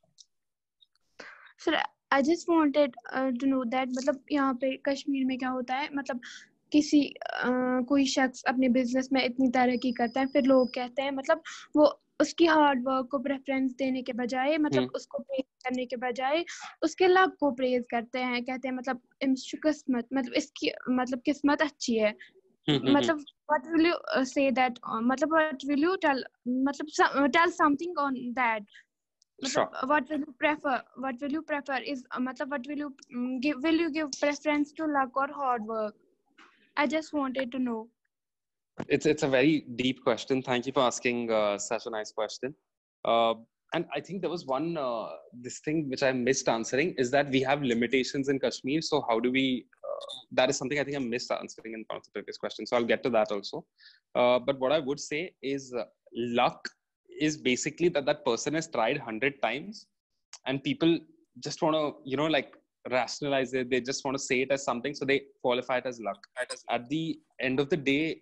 Sir, I just wanted uh, to know that मतलब यहाँ पे कश्मीर में क्या होता है, मतलब किसी uh, कोई शख्स अपने बिजनेस में इतनी तरक्की करता है, फिर लोग कहते हैं मतलब वो उसकी हार्ड वर्क को प्रेफरेंस देने के बजाय मतलब हम्म उसको प्रेज करने के बजाय उसके लक को प्रेज करते हैं, कहते हैं मतलब इसकी किस्मत, मतलब इसकी मतलब किस्मत अच्छी है. हम्म हम्म मतलब what will you uh, say that uh, मतलब what will you tell मतलब some, uh, tell something on that. Sure. मतलब what will you prefer, what will you prefer is uh, मतलब what will you um, give, will you give preference to luck or hard work? I just wanted to know. It's it's a very deep question. Thank you for asking uh, such a nice question. Uh, and I think there was one uh, this thing which I missed answering is that we have limitations in Kashmir. So how do we? Uh, that is something I think I missed answering in one of the previous questions. So I'll get to that also. Uh, but what I would say is uh, luck is basically that that person has tried hundred times, and people just want to you know like rationalize it. They just want to say it as something, so they qualify it as luck. At the end of the day,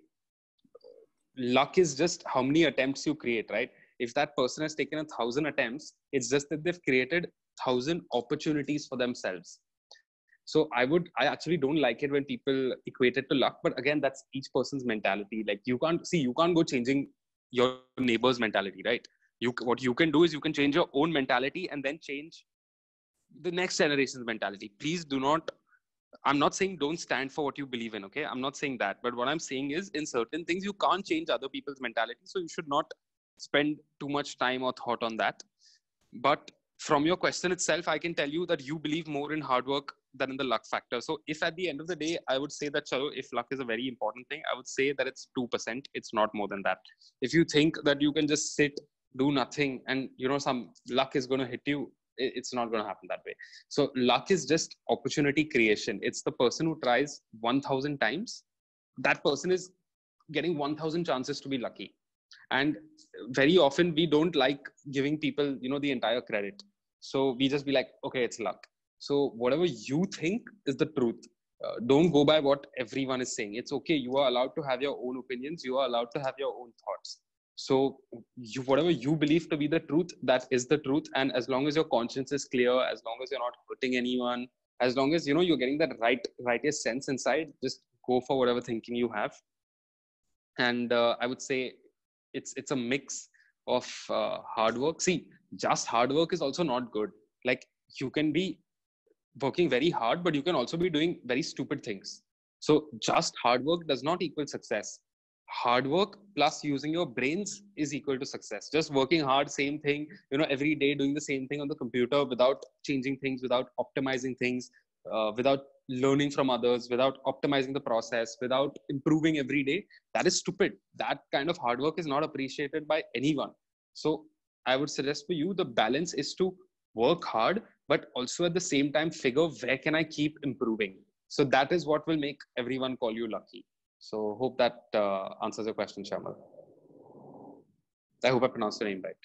luck is just how many attempts you create, right? If that person has taken a thousand attempts, it's just that they've created thousand opportunities for themselves. So I would, I actually don't like it when people equate it to luck. But again, that's each person's mentality. Like you can't see, you can't go changing your neighbor's mentality, right? You, what you can do is you can change your own mentality and then change the next generation's mentality. Please do not, I'm not saying don't stand for what you believe in, okay? I'm not saying that. But what I'm saying is in certain things, you can't change other people's mentality. So you should not spend too much time or thought on that. But from your question itself, I can tell you that you believe more in hard work than in the luck factor. So if at the end of the day, I would say that, chalo, if luck is a very important thing, I would say that it's two percent. It's not more than that. If you think that you can just sit, do nothing, and you know some luck is going to hit you, it's not going to happen that way. So luck is just opportunity creation. It's the person who tries one thousand times. That person is getting one thousand chances to be lucky. And very often we don't like giving people, you know, the entire credit. So we just be like, okay, it's luck. So whatever you think is the truth. Uh, don't go by what everyone is saying. It's okay. You are allowed to have your own opinions. You are allowed to have your own thoughts. So you, whatever you believe to be the truth, that is the truth. And as long as your conscience is clear, as long as you're not hurting anyone, as long as, you know, you're getting that right, righteous sense inside, just go for whatever thinking you have. And uh, I would say it's, it's a mix of uh, hard work. See, just hard work is also not good. Like you can be working very hard, but you can also be doing very stupid things. So just hard work does not equal success. Hard work plus using your brains is equal to success. Just working hard, same thing, you know, every day doing the same thing on the computer without changing things, without optimizing things, uh, without learning from others, without optimizing the process, without improving every day, that is stupid. That kind of hard work is not appreciated by anyone. So I would suggest for you, the balance is to work hard, but also at the same time figure where can I keep improving. So that is what will make everyone call you lucky. So hope that uh, answers your question, Shamal. I hope I pronounced your name right.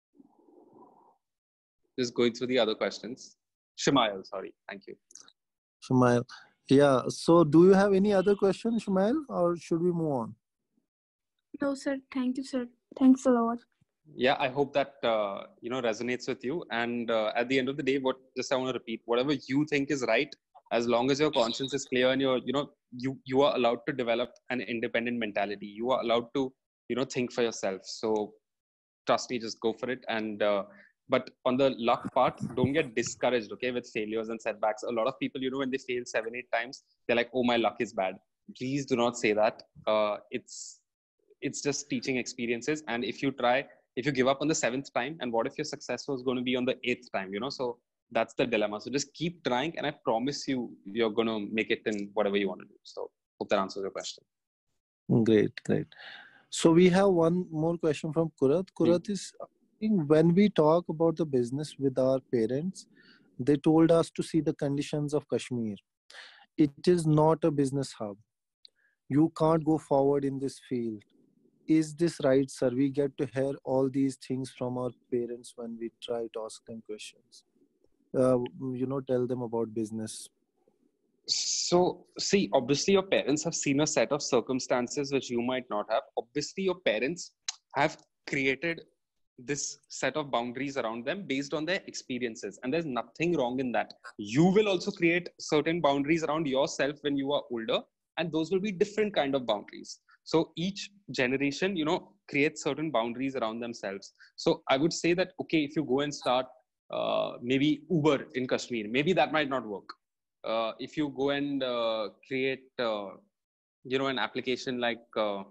Just going through the other questions. Shumail, sorry. Thank you. Shumail. Yeah. So do you have any other question, Shumail, or should we move on? No, sir. Thank you, sir. Thanks a lot. Yeah, I hope that, uh, you know, resonates with you. And uh, at the end of the day, what just I want to repeat, whatever you think is right, as long as your conscience is clear and you're, you know, you, you are allowed to develop an independent mentality. You are allowed to, you know, think for yourself. So trust me, just go for it. And, uh, but on the luck part, don't get discouraged, okay, with failures and setbacks. A lot of people, you know, when they fail seven, eight times, they're like, oh, my luck is bad. Please do not say that. Uh, it's, it's just teaching experiences. And if you try, if you give up on the seventh time, and what if your success was going to be on the eighth time, you know, so that's the dilemma. So just keep trying, and I promise you, you're going to make it in whatever you want to do. So hope that answers your question. Great, great. So we have one more question from Kurat. Kurat is asking, when we talk about the business with our parents, they told us to see the conditions of Kashmir. It is not a business hub. You can't go forward in this field. is this right, sir? We get to hear all these things from our parents when we try to ask them questions. Uh, you know, tell them about business. So, see, obviously, your parents have seen a set of circumstances which you might not have. Obviously, your parents have created this set of boundaries around them based on their experiences, and there's nothing wrong in that. You will also create certain boundaries around yourself when you are older, and those will be different kind of boundaries. So each generation, you know, creates certain boundaries around themselves. So I would say that, okay, if you go and start uh, maybe Uber in Kashmir, maybe that might not work. Uh, if you go and uh, create, uh, you know, an application like uh,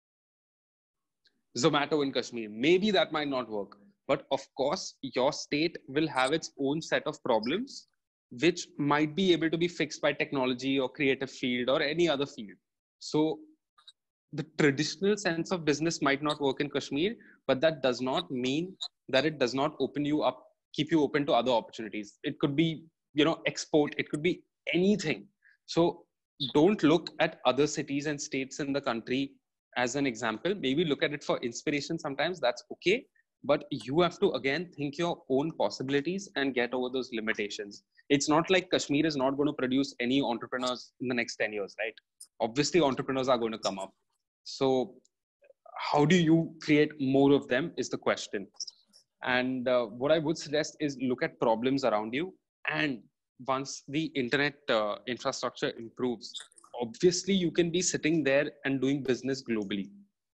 Zomato in Kashmir, maybe that might not work. But of course, your state will have its own set of problems, which might be able to be fixed by technology or creative field or any other field. So the traditional sense of business might not work in Kashmir, but that does not mean that it does not open you up, keep you open to other opportunities. It could be, you know, export, it could be anything. So don't look at other cities and states in the country as an example. Maybe look at it for inspiration sometimes, that's okay. But you have to, again, think your own possibilities and get over those limitations. It's not like Kashmir is not going to produce any entrepreneurs in the next ten years, right? Obviously, entrepreneurs are going to come up. So how do you create more of them is the question. And uh, what I would suggest is look at problems around you. And once the internet uh, infrastructure improves, obviously you can be sitting there and doing business globally.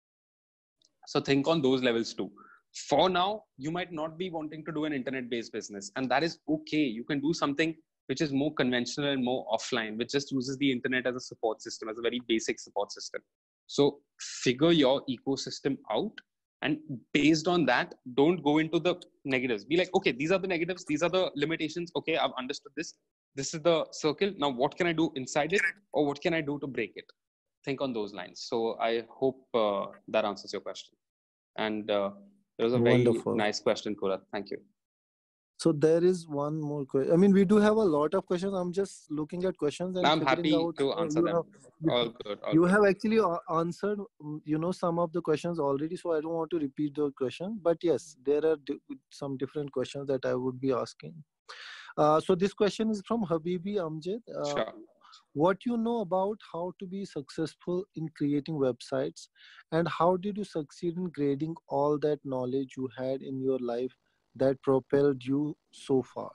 So think on those levels too. For now, you might not be wanting to do an internet-based business, and that is okay. You can do something which is more conventional and more offline, which just uses the internet as a support system, as a very basic support system. So figure your ecosystem out, and based on that, don't go into the negatives. Be like, okay, these are the negatives, these are the limitations. Okay, I've understood this. This is the circle. Now, what can I do inside it, or what can I do to break it? Think on those lines. So I hope uh, that answers your question. And uh, it was a very Wonderful. nice question, Kurat. Thank you. So there is one more question. I mean, we do have a lot of questions. I'm just looking at questions and I'm figuring happy out. to uh, answer you them. have, All good. All you good. have actually uh, answered, mm, you know, some of the questions already. So I don't want to repeat the question. But yes, there are di- some different questions that I would be asking. Uh, so this question is from Habibi Amjad. Uh, Sure. what you know about how to be successful in creating websites, and how did you succeed in grading all that knowledge you had in your life that propelled you so far?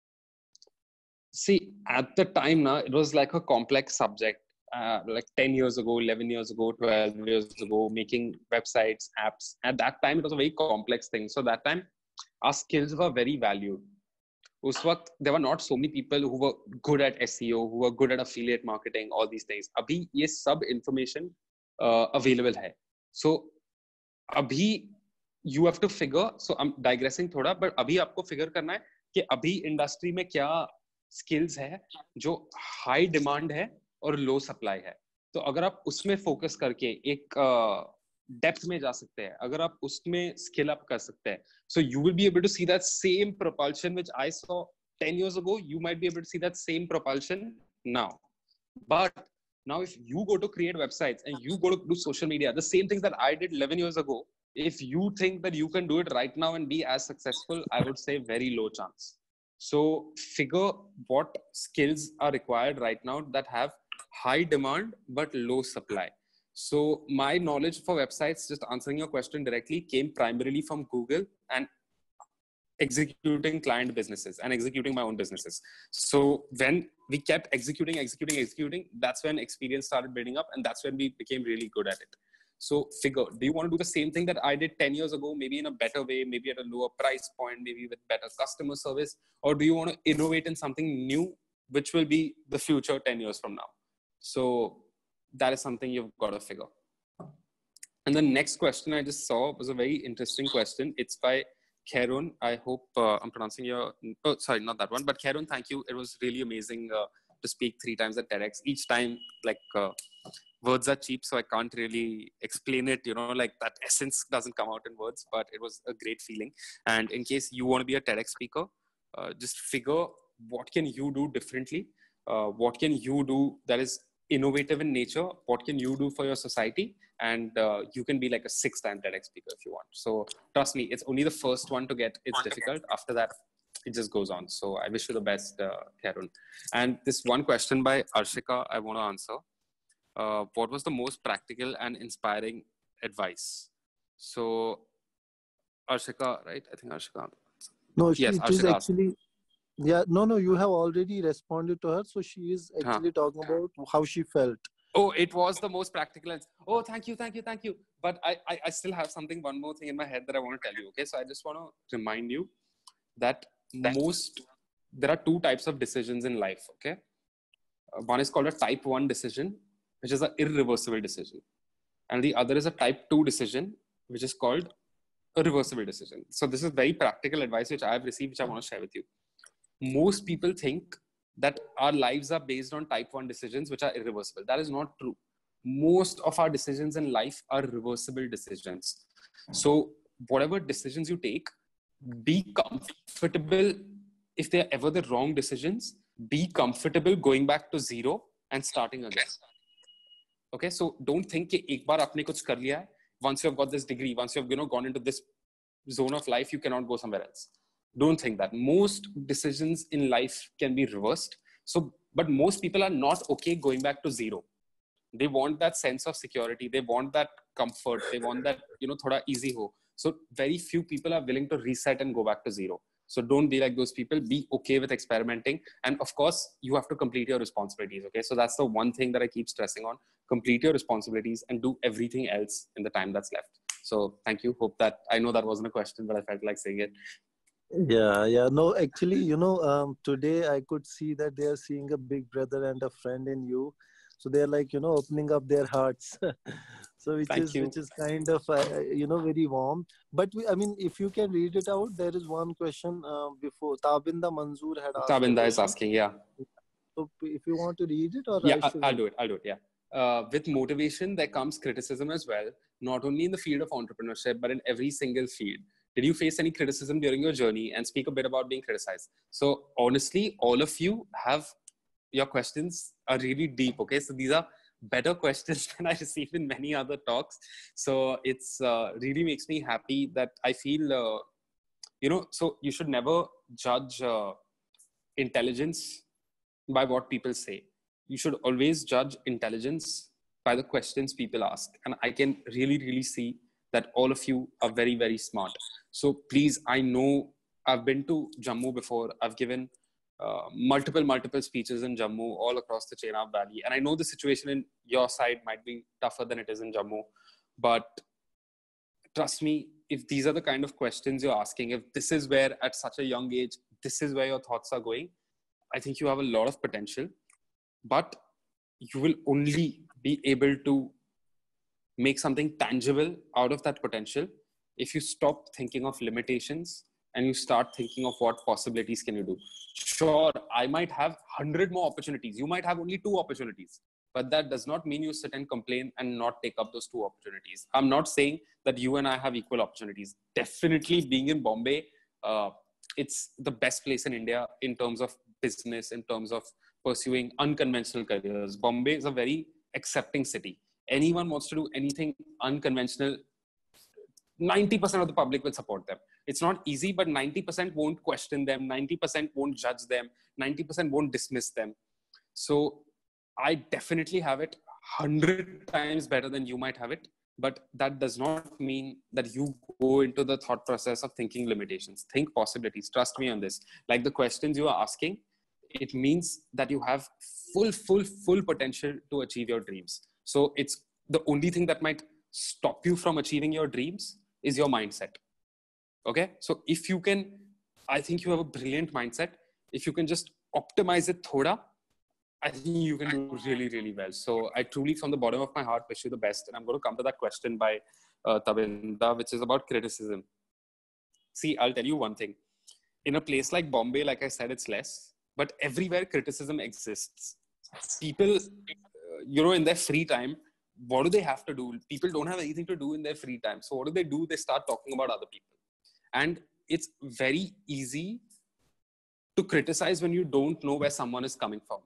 See, at the time now, it was like a complex subject. Uh, like ten years ago, eleven years ago, twelve years ago, making websites, apps. At that time, it was a very complex thing. So that time, our skills were very valued. उस वक्त there were not so many people who were good at S E O, who were good at affiliate marketing, all these things. अभी ये सब information uh, available है. So अभी you have to figure. So I'm digressing थोड़ा, but अभी आपको figure करना है कि अभी industry में क्या skills है जो high demand है और low supply है. तो अगर आप उसमें focus करके एक uh, डेप्थ में जा सकते हैं, अगर आप उसमें स्किल अप कर सकते हैं, so you will be able to see that same propulsion which I saw ten years ago. You might be able to see that same propulsion now. But now if you go to create websites and you go to do social media, the same things that I did eleven years ago, if you think that you can do it right now and be as successful, I would say very low chance. So figure what skills are required right now that have high demand but low supply. So my knowledge for websites, just answering your question directly, came primarily from Google and executing client businesses and executing my own businesses. So when we kept executing, executing, executing, that's when experience started building up, and that's when we became really good at it. So figure, do you want to do the same thing that I did ten years ago, maybe in a better way, maybe at a lower price point, maybe with better customer service, or do you want to innovate in something new, which will be the future ten years from now? So that is something you've got to figure. And the next question I just saw was a very interesting question. It's by Khairun. I hope uh, I'm pronouncing your, oh, sorry, not that one, but Khairun, thank you. It was really amazing uh, to speak three times at TEDx. Each time, like, uh, words are cheap, so I can't really explain it, you know, like that essence doesn't come out in words, but it was a great feeling. And in case you want to be a TEDx speaker, uh, just figure what can you do differently? Uh, what can you do that is innovative in nature. What can you do for your society? And uh, you can be like a six-time TEDx speaker if you want. So trust me, it's only the first one to get. It's difficult. After that, it just goes on. So I wish you the best, uh, Karun. And this one question by Arshika, I want to answer. Uh, what was the most practical and inspiring advice? So Arshika, right? I think Arshika. No, she, yes, it is Arshika actually. asked. Yeah, no, no, you have already responded to her. So she is actually huh. talking about how she felt. Oh, it was the most practical. And, oh, thank you, thank you, thank you. But I, I, I still have something, one more thing in my head that I want to tell you. Okay, so I just want to remind you that most, there are two types of decisions in life. Okay, uh, one is called a type one decision, which is an irreversible decision. And the other is a type two decision, which is called a reversible decision. So this is very practical advice, which I have received, which I want to share with you. Most people think that our lives are based on type one decisions, which are irreversible. That is not true. Most of our decisions in life are reversible decisions. So whatever decisions you take, be comfortable. If they're ever the wrong decisions, be comfortable going back to zero and starting again. Okay, so don't think that ek baar aapne kuch kar liya hai. Once you have got this degree, once you have, you know, gone into this zone of life, you cannot go somewhere else. Don't think that. Most decisions in life can be reversed. So, but most people are not okay going back to zero. They want that sense of security. They want that comfort. They want that, you know, thoda easy ho. So very few people are willing to reset and go back to zero. So don't be like those people. Be okay with experimenting. And of course, you have to complete your responsibilities. Okay. So that's the one thing that I keep stressing on. Complete your responsibilities and do everything else in the time that's left. So thank you. Hope that, I know that wasn't a question, but I felt like saying it. Yeah, yeah. No, actually, you know, um, today I could see that they are seeing a big brother and a friend in you. So they're like, you know, opening up their hearts. So which Thank is you. which is kind of, uh, you know, very warm. But we, I mean, if you can read it out, there is one question uh, before. Tabinda Manzoor had asked. Tabinda is asking, yeah. So if you want to read it, or yeah, I should I'll do it. I'll do it. Yeah. Uh, with motivation, there comes criticism as well. Not only in the field of entrepreneurship, but in every single field. Did you face any criticism during your journey? And speak a bit about being criticized. So honestly, all of you have, your questions are really deep. Okay. So these are better questions than I received in many other talks. So it's uh, really makes me happy that I feel, uh, you know, so you should never judge uh, intelligence by what people say. You should always judge intelligence by the questions people ask. And I can really, really see that all of you are very, very smart. So please, I know I've been to Jammu before. I've given uh, multiple, multiple speeches in Jammu all across the Chenab Valley. And I know the situation in your side might be tougher than it is in Jammu. But trust me, if these are the kind of questions you're asking, if this is where at such a young age, this is where your thoughts are going, I think you have a lot of potential. But you will only be able to make something tangible out of that potential if you stop thinking of limitations and you start thinking of what possibilities can you do. Sure, I might have one hundred more opportunities. You might have only two opportunities. But that does not mean you sit and complain and not take up those two opportunities. I'm not saying that you and I have equal opportunities. Definitely being in Bombay, uh, it's the best place in India in terms of business, in terms of pursuing unconventional careers. Bombay is a very accepting city. Anyone wants to do anything unconventional, ninety percent of the public will support them. It's not easy, but ninety percent won't question them. ninety percent won't judge them. ninety percent won't dismiss them. So I definitely have it one hundred times better than you might have it. But that does not mean that you go into the thought process of thinking limitations. Think possibilities. Trust me on this. Like the questions you are asking, it means that you have full, full, full potential to achieve your dreams. So it's the only thing that might stop you from achieving your dreams is your mindset. Okay. So if you can, I think you have a brilliant mindset. If you can just optimize it thoda, I think you can do really, really well. So I truly, from the bottom of my heart, wish you the best. And I'm going to come to that question by uh, Tabinda, which is about criticism. See, I'll tell you one thing. In a place like Bombay, like I said, it's less. But everywhere criticism exists. People, uh, you know, in their free time, what do they have to do? People don't have anything to do in their free time. So what do they do? They start talking about other people. And it's very easy to criticize when you don't know where someone is coming from.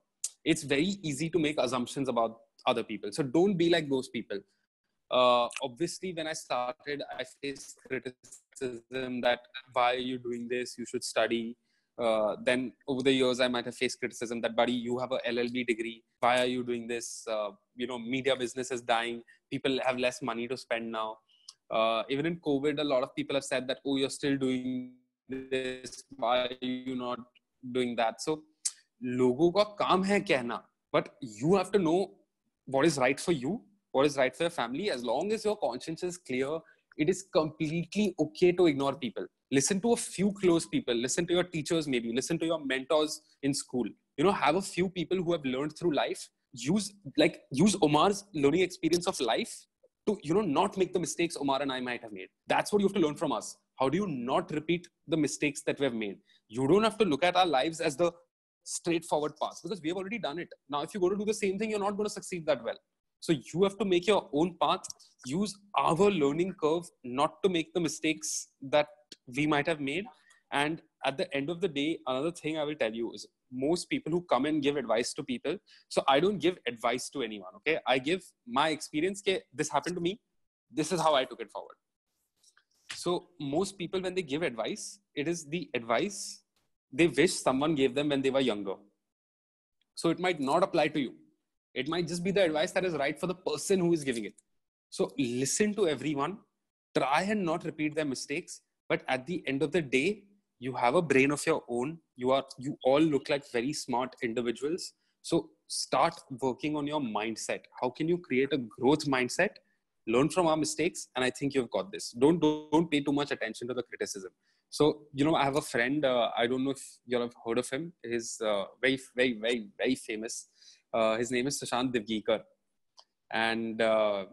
it's very easy to make assumptions about other people. So don't be like those people. Uh, obviously, when I started, I faced criticism that why are you doing this? You should study. Uh, then over the years, I might have faced criticism that, buddy, you have a L L B degree. Why are you doing this? Uh, you know, media business is dying. People have less money to spend now. Uh, even in COVID, a lot of people have said that, oh, you're still doing this. Why are you not doing that? So, लोगों का काम है कहना, but you have to know what is right for you, what is right for your family. As long as your conscience is clear, it is completely okay to ignore people. Listen to a few close people. Listen to your teachers, maybe. Listen to your mentors in school. You know, have a few people who have learned through life. Use like use Omar's learning experience of life to, you know, not make the mistakes Omar and I might have made. That's what you have to learn from us. How do you not repeat the mistakes that we have made? You don't have to look at our lives as the straightforward path, because we have already done it. Now, if you go to do the same thing, you're not going to succeed that well. So you have to make your own path, use our learning curve, not to make the mistakes that we might have made. And at the end of the day, another thing I will tell you is most people who come and give advice to people. So I don't give advice to anyone. Okay. I give my experience. Ke, this happened to me. This is how I took it forward. So most people, when they give advice, it is the advice they wish someone gave them when they were younger. So it might not apply to you. It might just be the advice that is right for the person who is giving it. So listen to everyone, try and not repeat their mistakes. But at the end of the day, you have a brain of your own. You are, you all look like very smart individuals. So start working on your mindset. How can you create a growth mindset? Learn from our mistakes. And I think you've got this. Don't, don't pay too much attention to the criticism. So, you know, I have a friend, uh, I don't know if you all have heard of him. He's uh, very, very, very, very famous. Uh, his name is Sushant Divgikar. And, uh,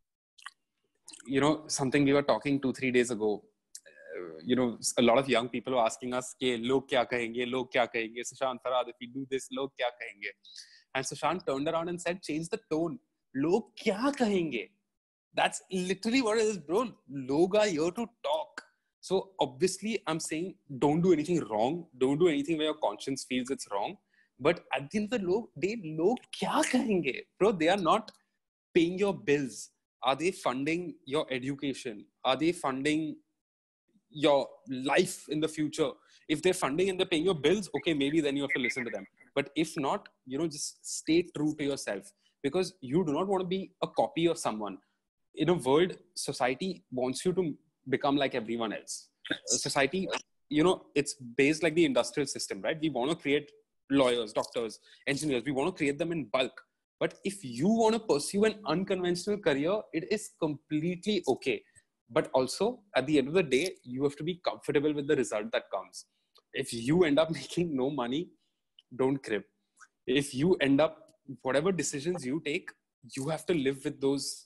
you know, something we were talking two, three days ago, uh, you know, a lot of young people were asking us, Ke, log kya kahenge, log kya kahenge, Sushant, Farhad, if we do this, log kya kahenge? And Sushant turned around and said, change the tone. Log kya kahenge? That's literally what it is, bro. Log are here to talk. So obviously, I'm saying don't do anything wrong. Don't do anything where your conscience feels it's wrong. But at the end of the day, log kya kahenge? Bro, they are not paying your bills. Are they funding your education? Are they funding your life in the future? If they're funding and they're paying your bills, okay, maybe then you have to listen to them. But if not, you know, just stay true to yourself, because you do not want to be a copy of someone. In a world, society wants you to become like everyone else. Society, you know, it's based like the industrial system, right? We want to create lawyers, doctors, engineers. We want to create them in bulk. But if you want to pursue an unconventional career, it is completely okay. But also, at the end of the day, you have to be comfortable with the result that comes. If you end up making no money, don't crib. If you end up, whatever decisions you take, you have to live with those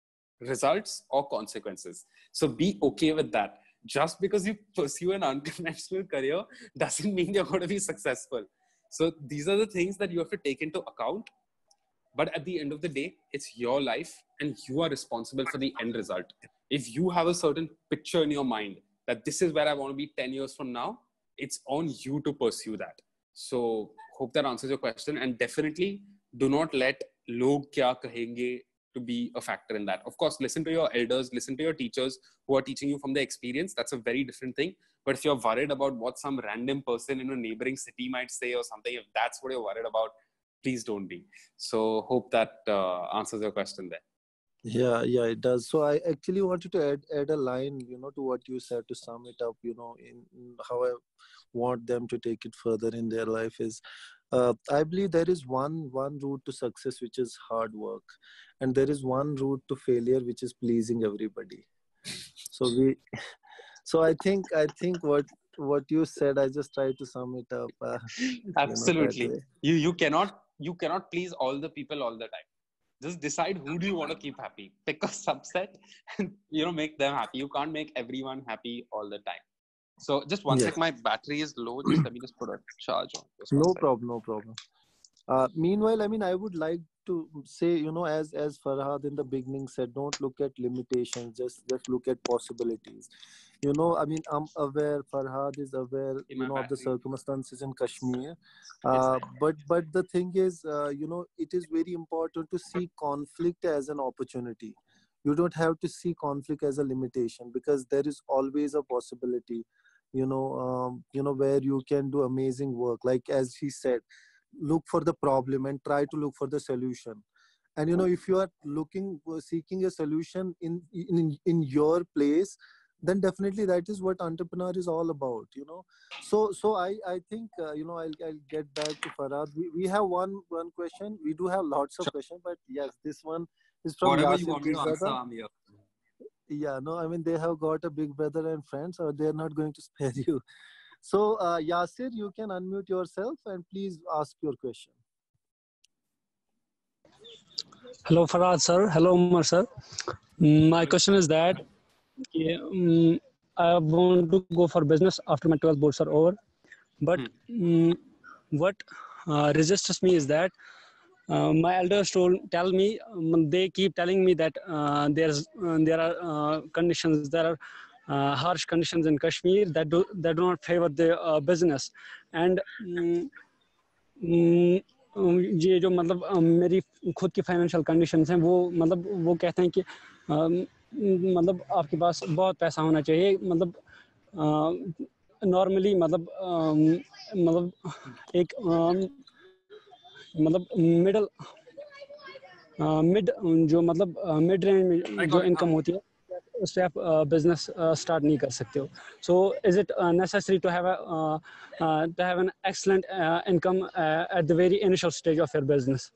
results or consequences. So be okay with that. Just because you pursue an unconventional career doesn't mean you're going to be successful. So these are the things that you have to take into account. But at the end of the day, it's your life and you are responsible for the end result. If you have a certain picture in your mind that this is where I want to be ten years from now, it's on you to pursue that. So hope that answers your question. And definitely do not let log kya kahenge to be a factor in that. Of course, listen to your elders, listen to your teachers who are teaching you from their experience. That's a very different thing. But if you're worried about what some random person in a neighboring city might say or something, if that's what you're worried about, please don't be. So hope that uh, answers your question there. Yeah, yeah, it does. So I actually wanted to add add a line, you know, to what you said to sum it up, you know, in, in how I want them to take it further in their life is, uh, I believe there is one one route to success, which is hard work, and there is one route to failure, which is pleasing everybody. So we, so I think I think what what you said, I just tried to sum it up. Uh, Absolutely, you know, you you cannot you cannot please all the people all the time. Just decide who do you want to keep happy. Pick a subset and, you know, make them happy. You can't make everyone happy all the time. So just one yeah. sec, my battery is low. Just let me just put a charge on. No problem, no problem. Uh, meanwhile, I mean, I would like to say, you know, as as Farhad in the beginning said, don't look at limitations, just just look at possibilities. You know, I mean, I'm aware, Farhad is aware, you know, of the circumstances in Kashmir. Uh, but but the thing is, uh, you know, it is very important to see conflict as an opportunity. You don't have to see conflict as a limitation, because there is always a possibility, you know, um, you know, where you can do amazing work. Like as he said, look for the problem and try to look for the solution. And you know, if you are looking, seeking a solution in in in your place, then definitely that is what entrepreneur is all about, you know. So so i i think, uh, you know, I'll, I'll get back to Farhad. we, we have one one question. We do have lots of questions, but yes, this one is from Whatever Yasir, you want me big to answer, brother. I'm here. Yeah, no, I mean, they have got a big brother and friends, or they're not going to spare you. So uh, Yasir, you can unmute yourself and please ask your question. Hello, Farhad sir. Hello, Umar sir. My question is that um, I want to go for business after my twelve boards are over. But um, what uh, resists me is that uh, my elders told, tell me, um, they keep telling me that uh, there's uh, there are uh, conditions, there are uh, harsh conditions in Kashmir that do that do not favor the uh, business. And um, um, ये जो मतलब मेरी खुद की financial conditions हैं, वो मतलब वो कहते हैं कि मतलब आपके पास बहुत पैसा होना चाहिए, मतलब नॉर्मली मतलब मतलब एक मतलब मिडल मिड जो मतलब मिड रेंज में जो इनकम होती है उससे आप बिजनेस स्टार्ट नहीं कर सकते हो. So is it necessary to have to have an excellent income at the very initial stage of your business?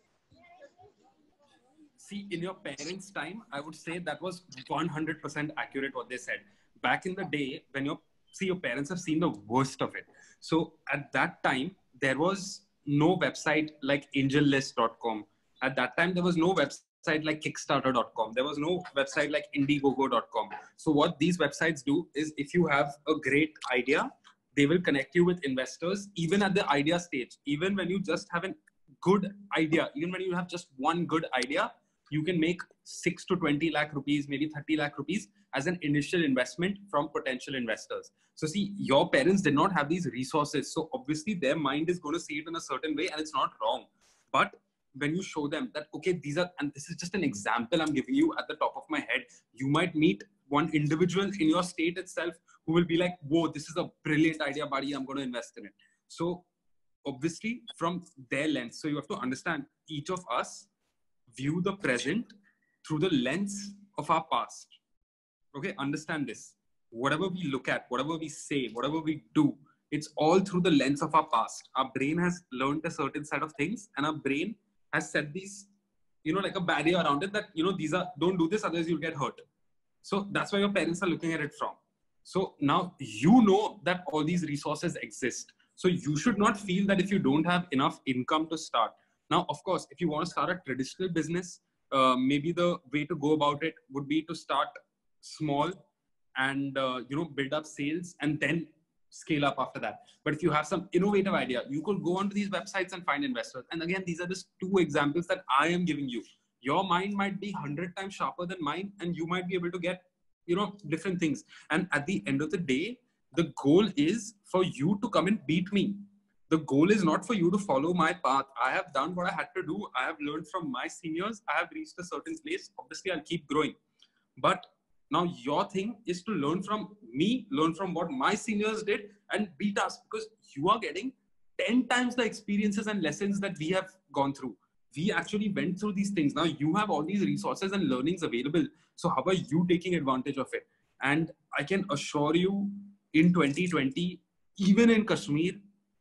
See, in your parents' time, I would say that was one hundred percent accurate what they said. Back in the day, when your see your parents have seen the worst of it. So at that time, there was no website like angel list dot com. At that time, there was no website like kickstarter dot com. There was no website like indiegogo dot com. So what these websites do is, if you have a great idea, they will connect you with investors, even at the idea stage. Even when you just have a good idea, even when you have just one good idea, you can make six to twenty lakh rupees, maybe thirty lakh rupees as an initial investment from potential investors. So see, your parents did not have these resources. So obviously their mind is going to see it in a certain way, and it's not wrong. But when you show them that, okay, these are, and this is just an example I'm giving you at the top of my head, you might meet one individual in your state itself who will be like, whoa, this is a brilliant idea, buddy, I'm going to invest in it. So obviously from their lens, so you have to understand, each of us view the present through the lens of our past. Okay, understand this. Whatever we look at, whatever we say, whatever we do, it's all through the lens of our past. Our brain has learned a certain set of things, and our brain has set these, you know, like a barrier around it that, you know, these are, don't do this, otherwise you'll get hurt. So that's why your parents are looking at it from. So now you know that all these resources exist. So you should not feel that if you don't have enough income to start. Now, of course, if you want to start a traditional business, uh, maybe the way to go about it would be to start small and, uh, you know, build up sales and then scale up after that. But if you have some innovative idea, you could go onto these websites and find investors. And again, these are just two examples that I am giving you. Your mind might be one hundred times sharper than mine, and you might be able to get, you know, different things. And at the end of the day, the goal is for you to come and beat me. The goal is not for you to follow my path. I have done what I had to do. I have learned from my seniors. I have reached a certain place. Obviously, I'll keep growing. But now your thing is to learn from me, learn from what my seniors did, and beat us, because you are getting ten times the experiences and lessons that we have gone through. We actually went through these things. Now you have all these resources and learnings available. So how are you taking advantage of it? And I can assure you, in twenty twenty, even in Kashmir,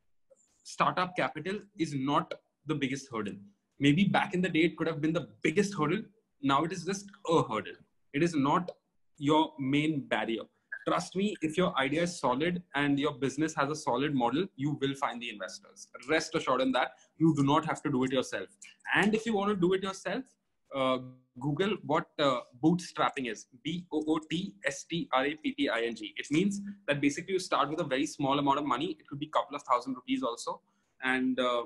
startup capital is not the biggest hurdle. Maybe back in the day, it could have been the biggest hurdle. Now it is just a hurdle. It is not your main barrier. Trust me, if your idea is solid and your business has a solid model, you will find the investors. Rest assured in that. You do not have to do it yourself. And if you want to do it yourself, uh, Google what uh, bootstrapping is. B O O T S T R A P P I N G. It means that basically you start with a very small amount of money. It could be a couple of thousand rupees also. And uh,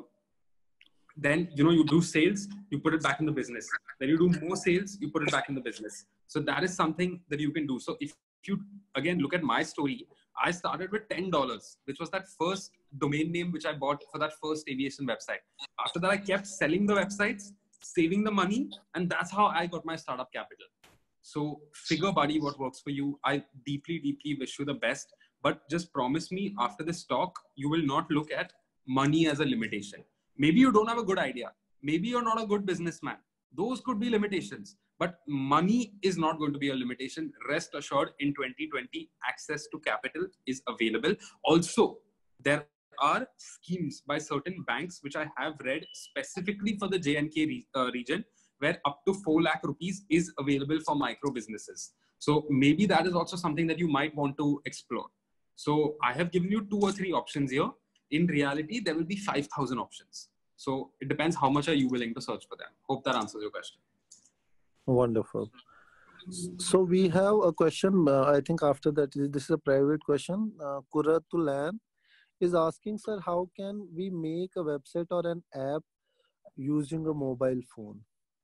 then, you know, you do sales, you put it back in the business. Then you do more sales, you put it back in the business. So that is something that you can do. So if if you again look at my story, I started with ten dollars, which was that first domain name which I bought for that first aviation website. After that, I kept selling the websites, saving the money, and that's how I got my startup capital. So figure, buddy, what works for you. I deeply, deeply wish you the best, but just promise me after this talk, you will not look at money as a limitation. Maybe you don't have a good idea. Maybe you're not a good businessman. Those could be limitations, but money is not going to be a limitation. Rest assured, in twenty twenty, access to capital is available. Also, there are schemes by certain banks, which I have read specifically for the J and K re uh, region, where up to four lakh rupees is available for micro businesses. So maybe that is also something that you might want to explore. So I have given you two or three options here. In reality, there will be five thousand options. So it depends how much are you willing to search for them. Hope that answers your question. Wonderful. So we have a question, uh, I think after that, this is a private question. Uh, Kuratulan is asking, sir, how can we make a website or an app using a mobile phone?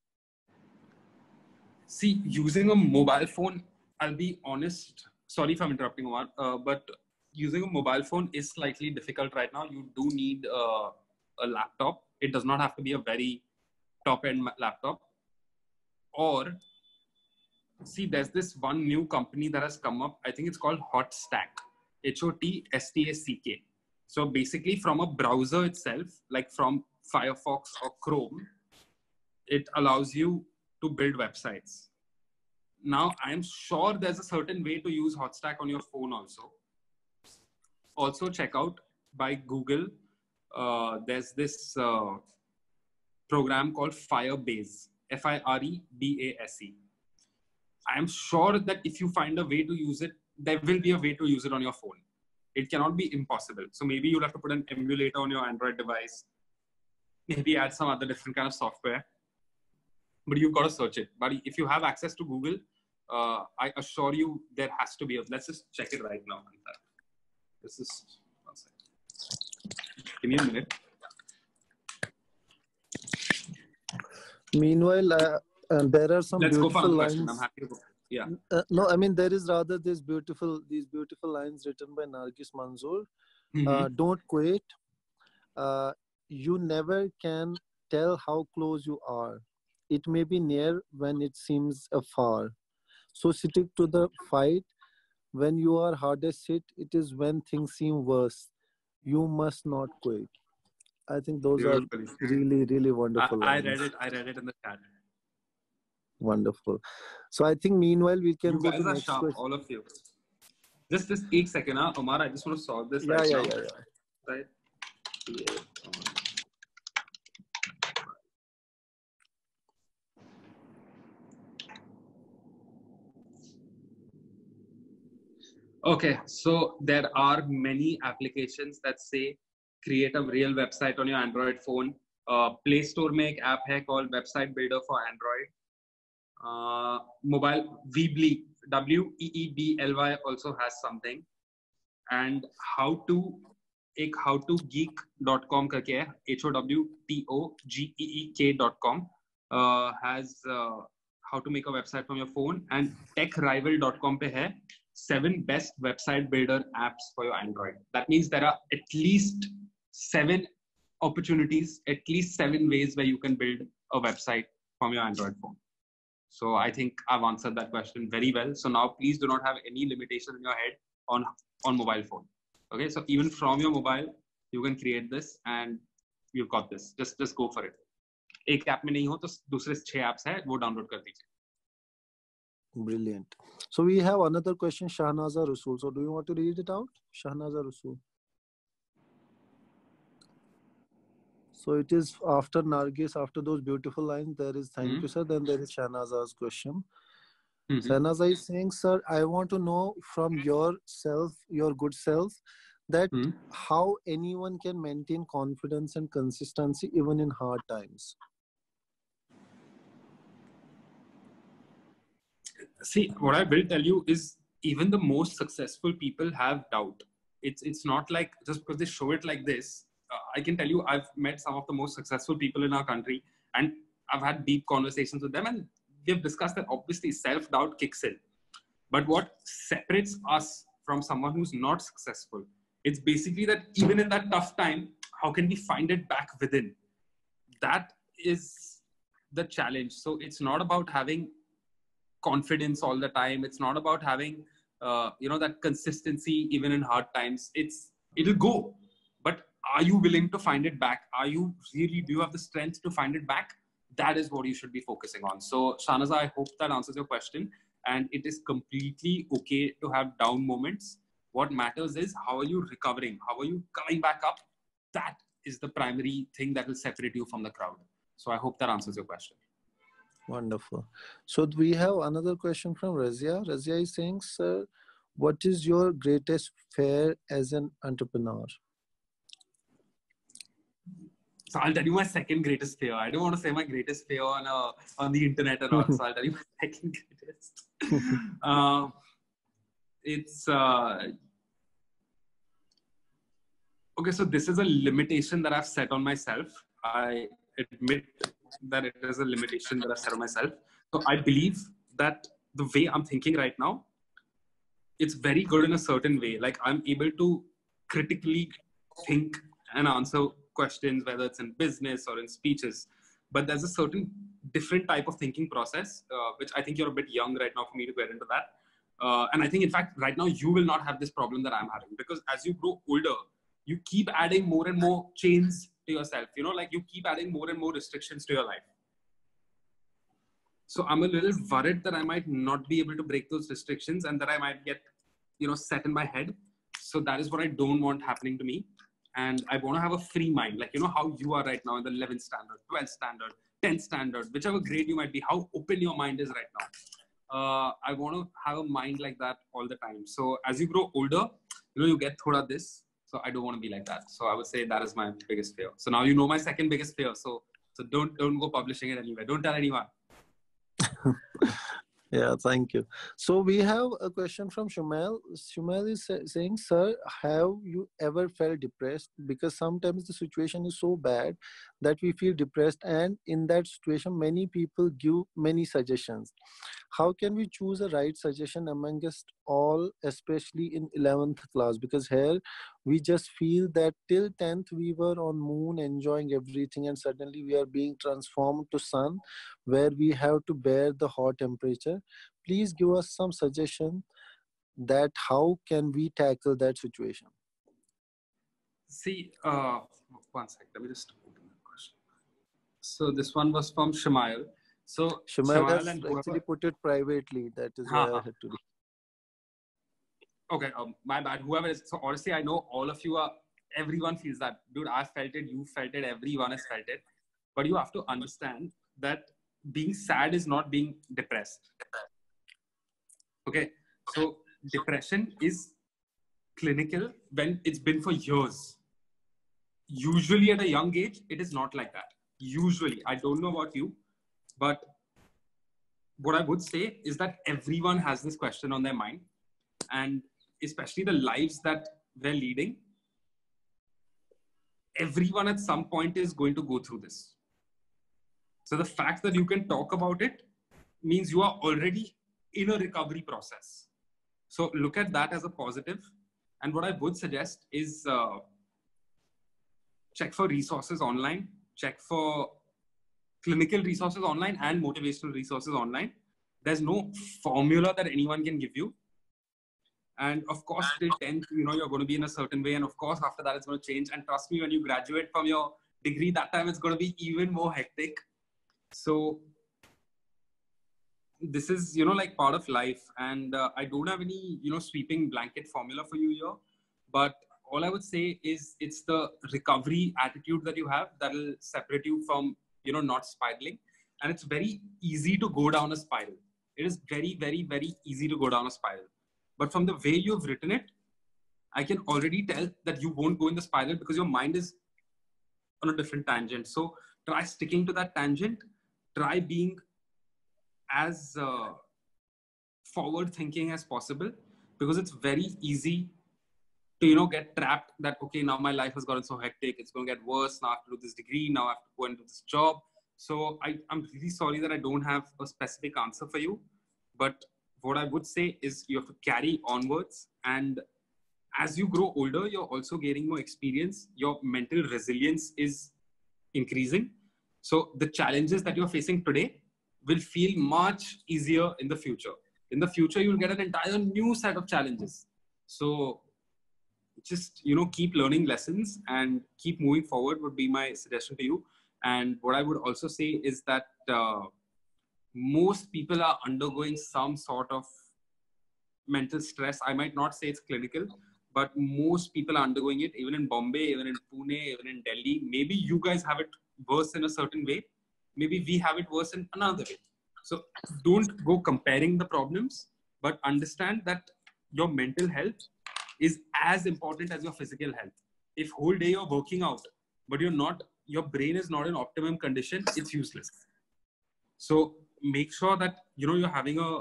See, using a mobile phone, I'll be honest, sorry if I'm interrupting, Omar, uh, but using a mobile phone is slightly difficult right now. You do need uh, a laptop. It does not have to be a very top-end laptop. Or, see, there's this one new company that has come up. I think it's called Hotstack, H O T S T A C K. So basically from a browser itself, like from Firefox or Chrome, it allows you to build websites. Now, I'm sure there's a certain way to use Hotstack on your phone also. Also check out by Google, uh, there's this uh, program called Firebase, F I R E B A S E. I am sure that if you find a way to use it, there will be a way to use it on your phone. It cannot be impossible. So maybe you'll have to put an emulator on your Android device, maybe add some other different kind of software, but you've got to search it. But if you have access to Google, uh, I assure you there has to be a, let's just check it right now. This is, one second. Give me a minute. Meanwhile, uh, uh, there are some Let's beautiful go for the lines. question. I'm happy to go. Yeah. Uh, no, I mean, there is rather this beautiful, these beautiful lines written by Nargis Manzoor. Mm-hmm. uh, don't quit. Uh, you never can tell how close you are. It may be near when it seems afar. So stick to the fight. When you are hardest hit, it is when things seem worse. You must not quit. I think those are really, really wonderful I, I lines. read it. I read it in the chat. Wonderful. So I think meanwhile we can you go guys to are next sharp, question. all of you. Just this eight second, huh? Omar, I just want to solve this Yeah, right yeah, now. yeah, yeah. Right? Yeah. Okay, so there are many applications that say create a real website on your Android phone. Uh, Play Store में एक app है called Website Builder for Android. Uh, mobile Weebly, W E E B L Y also has something. And how to, एक how to geek dot com करके है, H O W T O G E E K dot com uh, has uh, how to make a website from your phone. And tech rival dot com पे है seven best website builder apps for your Android. That means there are at least seven opportunities, at least seven ways where you can build a website from your Android phone. So I think I've answered that question very well. So now please do not have any limitation in your head on, on mobile phone. Okay, so even from your mobile, you can create this and you've got this. Just, just go for it. एक app में नहीं हो तो दूसरे छह apps है वो download कर दीजिए. Brilliant. So we have another question, Shahnaza Rasool. So do you want to read it out? Shahnaza Rasool. So it is after Nargis, after those beautiful lines, there is thank Mm-hmm. you, sir. Then there is Shahnaza's question. Mm-hmm. Shahnaza is saying, sir, I want to know from yourself, your good self, that Mm-hmm. how anyone can maintain confidence and consistency even in hard times. See, what I will tell you is even the most successful people have doubt. It's it's not like just because they show it like this. Uh, I can tell you, I've met some of the most successful people in our country, and I've had deep conversations with them, and we've discussed that obviously self-doubt kicks in. But what separates us from someone who's not successful, it's basically that even in that tough time, how can we find it back within? That is the challenge. So it's not about having confidence all the time. It's not about having, uh, you know, that consistency even in hard times. It's, it'll go. But are you willing to find it back? Are you really, do you have the strength to find it back? That is what you should be focusing on. So Shanaza, I hope that answers your question. And it is completely okay to have down moments. What matters is how are you recovering? How are you coming back up? That is the primary thing that will separate you from the crowd. So I hope that answers your question. Wonderful. So we have another question from Razia. Razia is saying, sir, what is your greatest fear as an entrepreneur? So I'll tell you my second greatest fear. I don't want to say my greatest fear on uh, on the internet or not. So I'll tell you my second greatest. uh, it's uh, okay. So this is a limitation that I've set on myself. I admit that it is a limitation that I've set on myself. So I believe that the way I'm thinking right now, it's very good in a certain way. Like I'm able to critically think and answer questions, whether it's in business or in speeches. But there's a certain different type of thinking process, uh, which I think you're a bit young right now for me to get into that. Uh, and I think, in fact, right now you will not have this problem that I'm having, because as you grow older, you keep adding more and more chains to yourself. You know, like you keep adding more and more restrictions to your life. So I'm a little worried that I might not be able to break those restrictions and that I might get, you know, set in my head. So that is what I don't want happening to me. And I want to have a free mind, like, you know, how you are right now in the eleventh standard, twelfth standard, tenth standard, whichever grade you might be, how open your mind is right now. Uh, I want to have a mind like that all the time. So as you grow older, you know, you get thoda this. So I don't want to be like that. So I would say that is my biggest fear. So now you know my second biggest fear. So so don't don't go publishing it anywhere. Don't tell anyone. Yeah, thank you. So we have a question from Shumail. Shumail is sa- saying, sir, have you ever felt depressed? Because sometimes the situation is so bad that we feel depressed. And in that situation, many people give many suggestions. How can we choose a right suggestion amongst all, especially in eleventh class? Because here we just feel that till tenth we were on moon enjoying everything, and suddenly we are being transformed to sun where we have to bear the hot temperature. Please give us some suggestion that how can we tackle that situation. See, uh, one sec. Let me just open the question. So this one was from Shumail. So Shumail has and actually whoever... put it privately. That is why I had to do. Okay, um, my bad. Whoever is, so honestly, I know all of you are, everyone feels that. Dude, I felt it, you felt it, everyone has felt it. But you have to understand that being sad is not being depressed. Okay, so depression is clinical when it's been for years. Usually at a young age, it is not like that. Usually, I don't know about you, but what I would say is that everyone has this question on their mind, and especially the lives that we're leading, everyone at some point is going to go through this. So the fact that you can talk about it means you are already in a recovery process. So look at that as a positive. And what I would suggest is uh, check for resources online, check for clinical resources online and motivational resources online. There's no formula that anyone can give you. And of course, till tenth, you know, you're going to be in a certain way. And of course, after that, it's going to change. And trust me, when you graduate from your degree, that time it's going to be even more hectic. So this is, you know, like part of life. And uh, I don't have any, you know, sweeping blanket formula for you here. But all I would say is it's the recovery attitude that you have that will separate you from, you know, not spiraling. And it's very easy to go down a spiral. It is very, very, very easy to go down a spiral. But from the way you've written it, I can already tell that you won't go in the spiral because your mind is on a different tangent. So try sticking to that tangent. Try being as uh, forward thinking as possible, because it's very easy to, you know, get trapped that, okay, now my life has gotten so hectic. It's going to get worse. Now I have to do this degree. Now I have to go and do this job. So I, I'm really sorry that I don't have a specific answer for you. But what I would say is you have to carry onwards. And as you grow older, you're also gaining more experience. Your mental resilience is increasing. So the challenges that you're facing today will feel much easier in the future. In the future, you'll get an entire new set of challenges. So just, you know, keep learning lessons and keep moving forward would be my suggestion to you. And what I would also say is that uh, most people are undergoing some sort of mental stress. I might not say it's clinical, but most people are undergoing it, even in Bombay, even in Pune, even in Delhi. Maybe you guys have it worse in a certain way. Maybe we have it worse in another way. So don't go comparing the problems, but understand that your mental health is as important as your physical health. If whole day you're working out, but you're not, your brain is not in optimum condition, it's useless. So make sure that, you know, you're having a,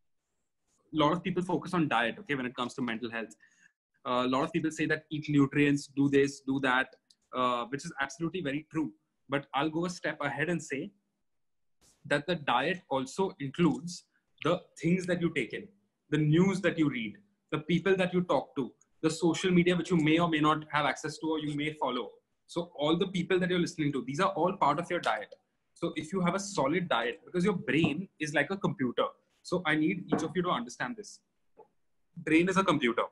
a lot of people focus on diet, okay, when it comes to mental health. Uh, a lot of people say that eat nutrients, do this, do that, uh, which is absolutely very true. But I'll go a step ahead and say that the diet also includes the things that you take in, the news that you read, the people that you talk to, the social media which you may or may not have access to or you may follow. So all the people that you're listening to, these are all part of your diet. So if you have a solid diet, because your brain is like a computer. So I need each of you to understand this. Brain is a computer.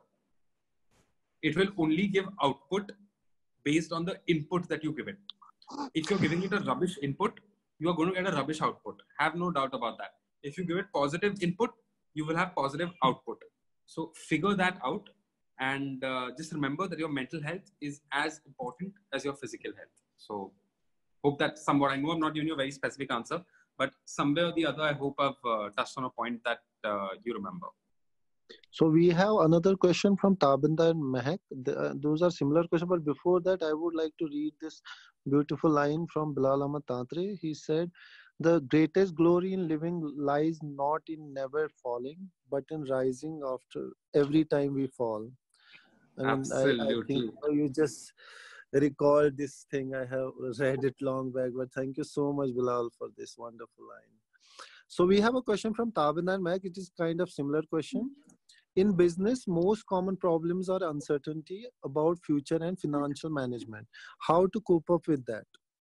It will only give output based on the input that you give it. If you're giving it a rubbish input, you are going to get a rubbish output. Have no doubt about that. If you give it positive input, you will have positive output. So figure that out. And uh, just remember that your mental health is as important as your physical health. So hope that somewhat, I know I'm not giving you a very specific answer, but somewhere or the other, I hope I've uh, touched on a point that uh, you remember. So we have another question from Tabinda and Mehak. The, uh, those are similar questions, but before that, I would like to read this beautiful line from Bilal Ahmad Tantre. He said, "The greatest glory in living lies not in never falling, but in rising after every time we fall." I mean, I, I think you just recalled this thing. I have read it long back, but thank you so much, Bilal, for this wonderful line. So we have a question from Tabinda and Mehak. It is kind of similar question. In business, most common problems are uncertainty about future and financial management. How to cope up with that?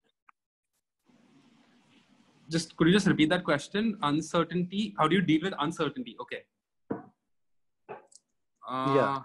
Just could you just repeat that question? Uncertainty. How do you deal with uncertainty? Okay. Uh, yeah.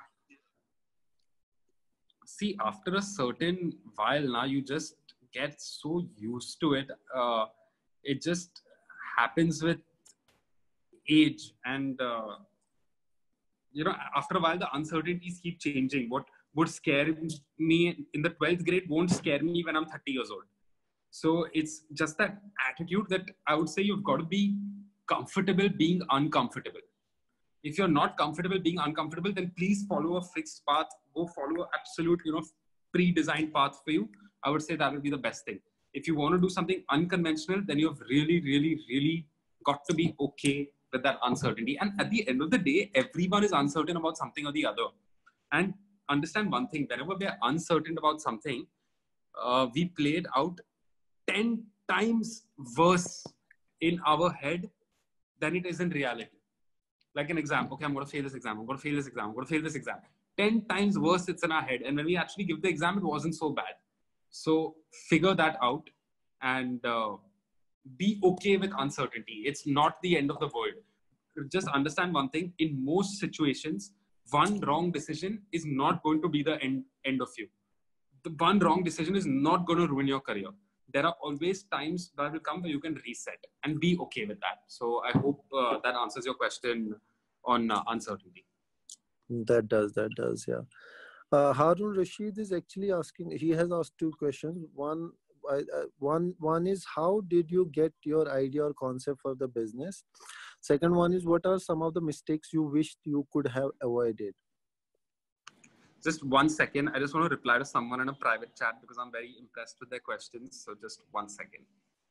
See, after a certain while now, you just get so used to it. Uh, it just happens with age and. Uh, You know, after a while, the uncertainties keep changing. What would scare me in the twelfth grade won't scare me when I'm thirty years old. So it's just that attitude that I would say you've got to be comfortable being uncomfortable. If you're not comfortable being uncomfortable, then please follow a fixed path. Go follow an absolute, you know, pre-designed path for you. I would say that would be the best thing. If you want to do something unconventional, then you've really, really, really got to be okay with that uncertainty. And at the end of the day, everyone is uncertain about something or the other. And understand one thing, whenever we are uncertain about something, uh, we play it out ten times worse in our head than it is in reality. Like an exam. Okay, I'm going to fail this exam. I'm going to fail this exam. I'm going to fail this exam. ten times worse it's in our head. And when we actually give the exam, it wasn't so bad. So figure that out and uh, be okay with uncertainty. It's not the end of the world. Just understand one thing. In most situations, one wrong decision is not going to be the end, end of you. The one wrong decision is not going to ruin your career. There are always times that will come where you can reset and be okay with that. So I hope uh, that answers your question on uh, uncertainty. That does, that does, yeah. Uh, Harun Rashid is actually asking, he has asked two questions. One, I, uh, one, one is, how did you get your idea or concept for the business? Second one is, what are some of the mistakes you wished you could have avoided? Just one second. I just want to reply to someone in a private chat because I'm very impressed with their questions. So just one second.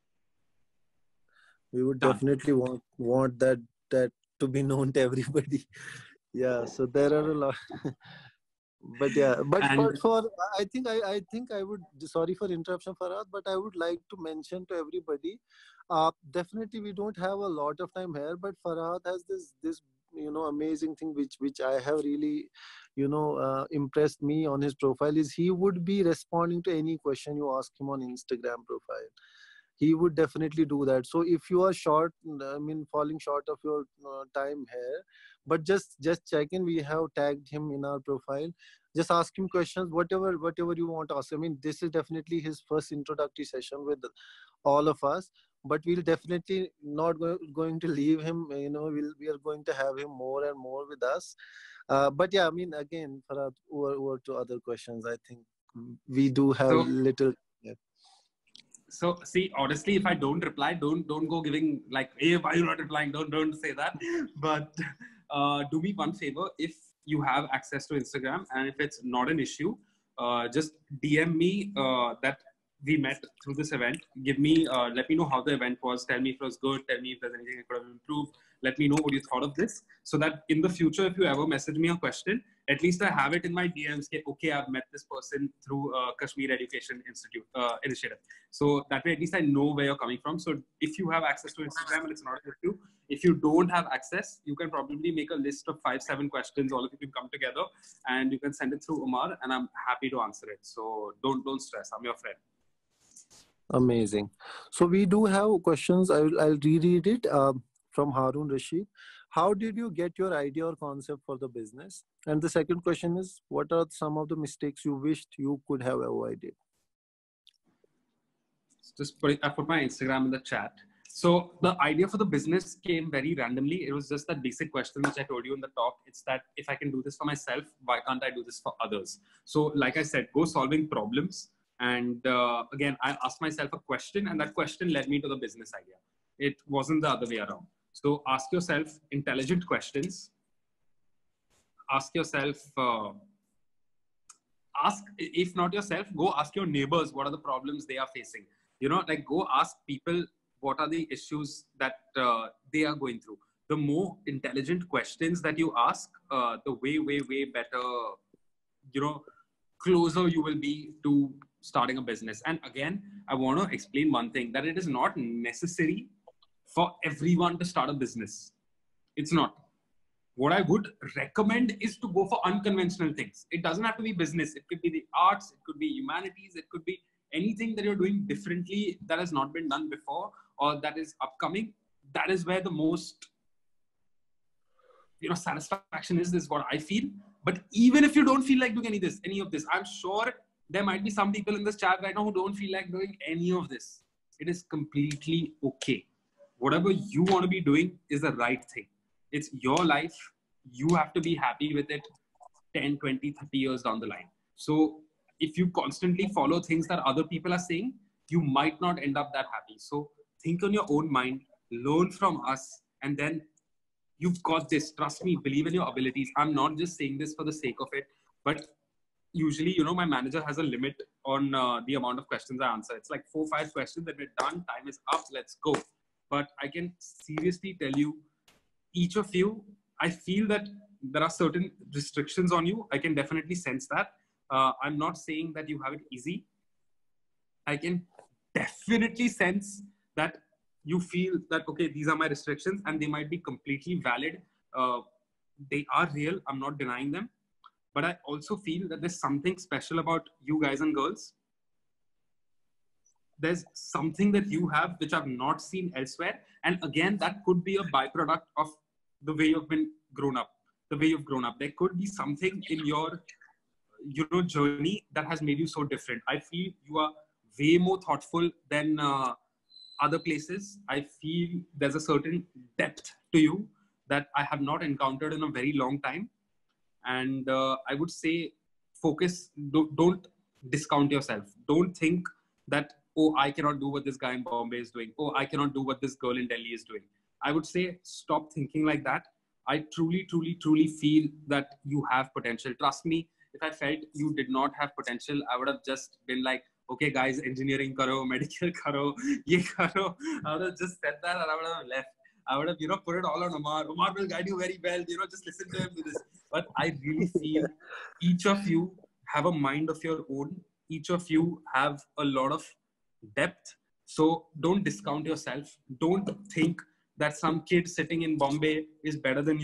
We would Done. Definitely want, want that, that to be known to everybody. Yeah, so there are a lot. But yeah, but, and, but for, I think I, I think I would, sorry for interruption, Farhad, but I would like to mention to everybody, uh, definitely we don't have a lot of time here, but Farhad has this, this you know, amazing thing which which I have really, you know, uh, impressed me on his profile is he would be responding to any question you ask him on Instagram profile. He would definitely do that. So if you are short, I mean, falling short of your uh, time here, but just just check in. We have tagged him in our profile. Just ask him questions, whatever whatever you want to ask. I mean, this is definitely his first introductory session with all of us, but we'll definitely not go, going to leave him. You know, we'll, we are going to have him more and more with us. Uh, but yeah, I mean, again, Farhad, over, over to other questions. I think we do have So, little. Yeah. So see, honestly, if I don't reply, don't don't go giving like, hey, why are you not replying? Don't don't say that. But uh, do me one favor. If you have access to Instagram and if it's not an issue, uh, just D M me uh, that we met through this event. Give me, uh, let me know how the event was. Tell me if it was good. Tell me if there's anything I could have improved. Let me know what you thought of this, so that in the future, if you ever message me a question, at least I have it in my D Ms. Okay, I've met this person through uh, Kashmir Education Institute uh, initiative. So that way, at least I know where you're coming from. So if you have access to Instagram and it's not an issue, if you don't have access, you can probably make a list of five, seven questions. All of you can come together and you can send it through Umar, and I'm happy to answer it. So don't don't stress. I'm your friend. Amazing. So we do have questions. I will, I'll reread it um, from Harun Rashid. How did you get your idea or concept for the business? And the second question is, what are some of the mistakes you wished you could have avoided? Just put it, I put my Instagram in the chat. So the idea for the business came very randomly. It was just that basic question which I told you in the talk. It's that if I can do this for myself, why can't I do this for others? So like I said, go solving problems. And uh, again, I asked myself a question, and that question led me to the business idea. It wasn't the other way around. So ask yourself intelligent questions. Ask yourself, uh, ask, if not yourself, go ask your neighbors what are the problems they are facing. You know, like go ask people what are the issues that uh, they are going through. The more intelligent questions that you ask, uh, the way, way, way better, you know, closer you will be to starting a business. And again, I want to explain one thing, that it is not necessary for everyone to start a business. It's not. What I would recommend is to go for unconventional things. It doesn't have to be business. It could be the arts, it could be humanities, it could be anything that you're doing differently that has not been done before or that is upcoming. That is where the most, you know, satisfaction is, is what I feel. But even if you don't feel like doing any of this, any of this, I'm sure there might be some people in this chat right now who don't feel like doing any of this. It is completely okay. Whatever you want to be doing is the right thing. It's your life. You have to be happy with it ten, twenty, thirty years down the line. So if you constantly follow things that other people are saying, you might not end up that happy. So think on your own mind, learn from us, and then you've got this. Trust me, believe in your abilities. I'm not just saying this for the sake of it, but usually, you know, my manager has a limit on uh, the amount of questions I answer. It's like four, five questions that we're done. Time is up. Let's go. But I can seriously tell you, each of you, I feel that there are certain restrictions on you. I can definitely sense that. Uh, I'm not saying that you have it easy. I can definitely sense that you feel that, okay, these are my restrictions and they might be completely valid. Uh, they are real. I'm not denying them. But I also feel that there's something special about you guys and girls. There's something that you have which I've not seen elsewhere. And again, that could be a byproduct of the way you've been grown up, the way you've grown up. There could be something in your, you know, journey that has made you so different. I feel you are way more thoughtful than uh, other places. I feel there's a certain depth to you that I have not encountered in a very long time. And uh, I would say focus, don't, don't discount yourself. Don't think that, oh, I cannot do what this guy in Bombay is doing. Oh, I cannot do what this girl in Delhi is doing. I would say stop thinking like that. I truly, truly, truly feel that you have potential. Trust me, if I felt you did not have potential, I would have just been like, okay, guys, engineering karo, medical karo, ye karo. I would have just said that and I would have left. I would have, you know, put it all on Umar. Umar will guide you very well. You know, just listen to him do this. But I really feel each of you have a mind of your own. Each of you have a lot of depth. So don't discount yourself. Don't think that some kid sitting in Bombay is better than you.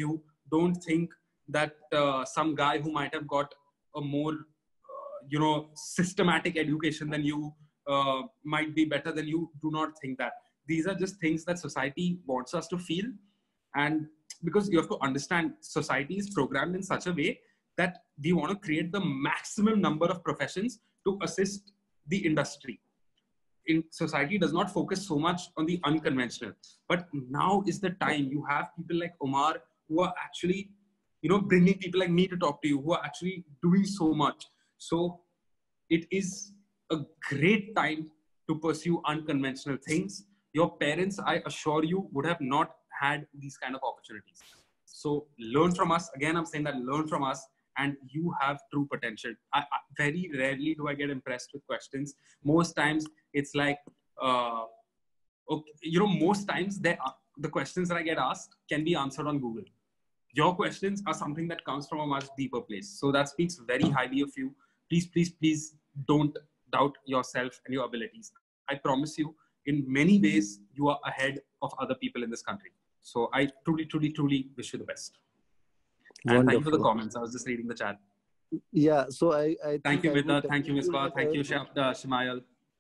don't think that uh, some guy who might have got a more, uh, you know, systematic education than you uh, might be better than you. Do not think that. These are just things that society wants us to feel. And because you have to understand, society is programmed in such a way that we want to create the maximum number of professions to assist the industry. In society does not focus so much on the unconventional. But now is the time. You have people like Omar who are actually, you know, bringing people like me to talk to you, who are actually doing so much. So it is a great time to pursue unconventional things. Your parents, I assure you, would have not had these kind of opportunities. So learn from us. Again, I'm saying that learn from us, and you have true potential. I, I, very rarely do I get impressed with questions. Most times it's like, uh, okay, you know, most times they are, the questions that I get asked can be answered on Google. Your questions are something that comes from a much deeper place. So that speaks very highly of you. Please, please, please don't doubt yourself and your abilities. I promise you, in many ways, you are ahead of other people in this country. So I truly, truly, truly wish you the best. And Wonderful. thank you for the comments. I was just reading the chat. Yeah. So I, I thank you, Vida. Thank you, Misbah. Thank you, Shimayal.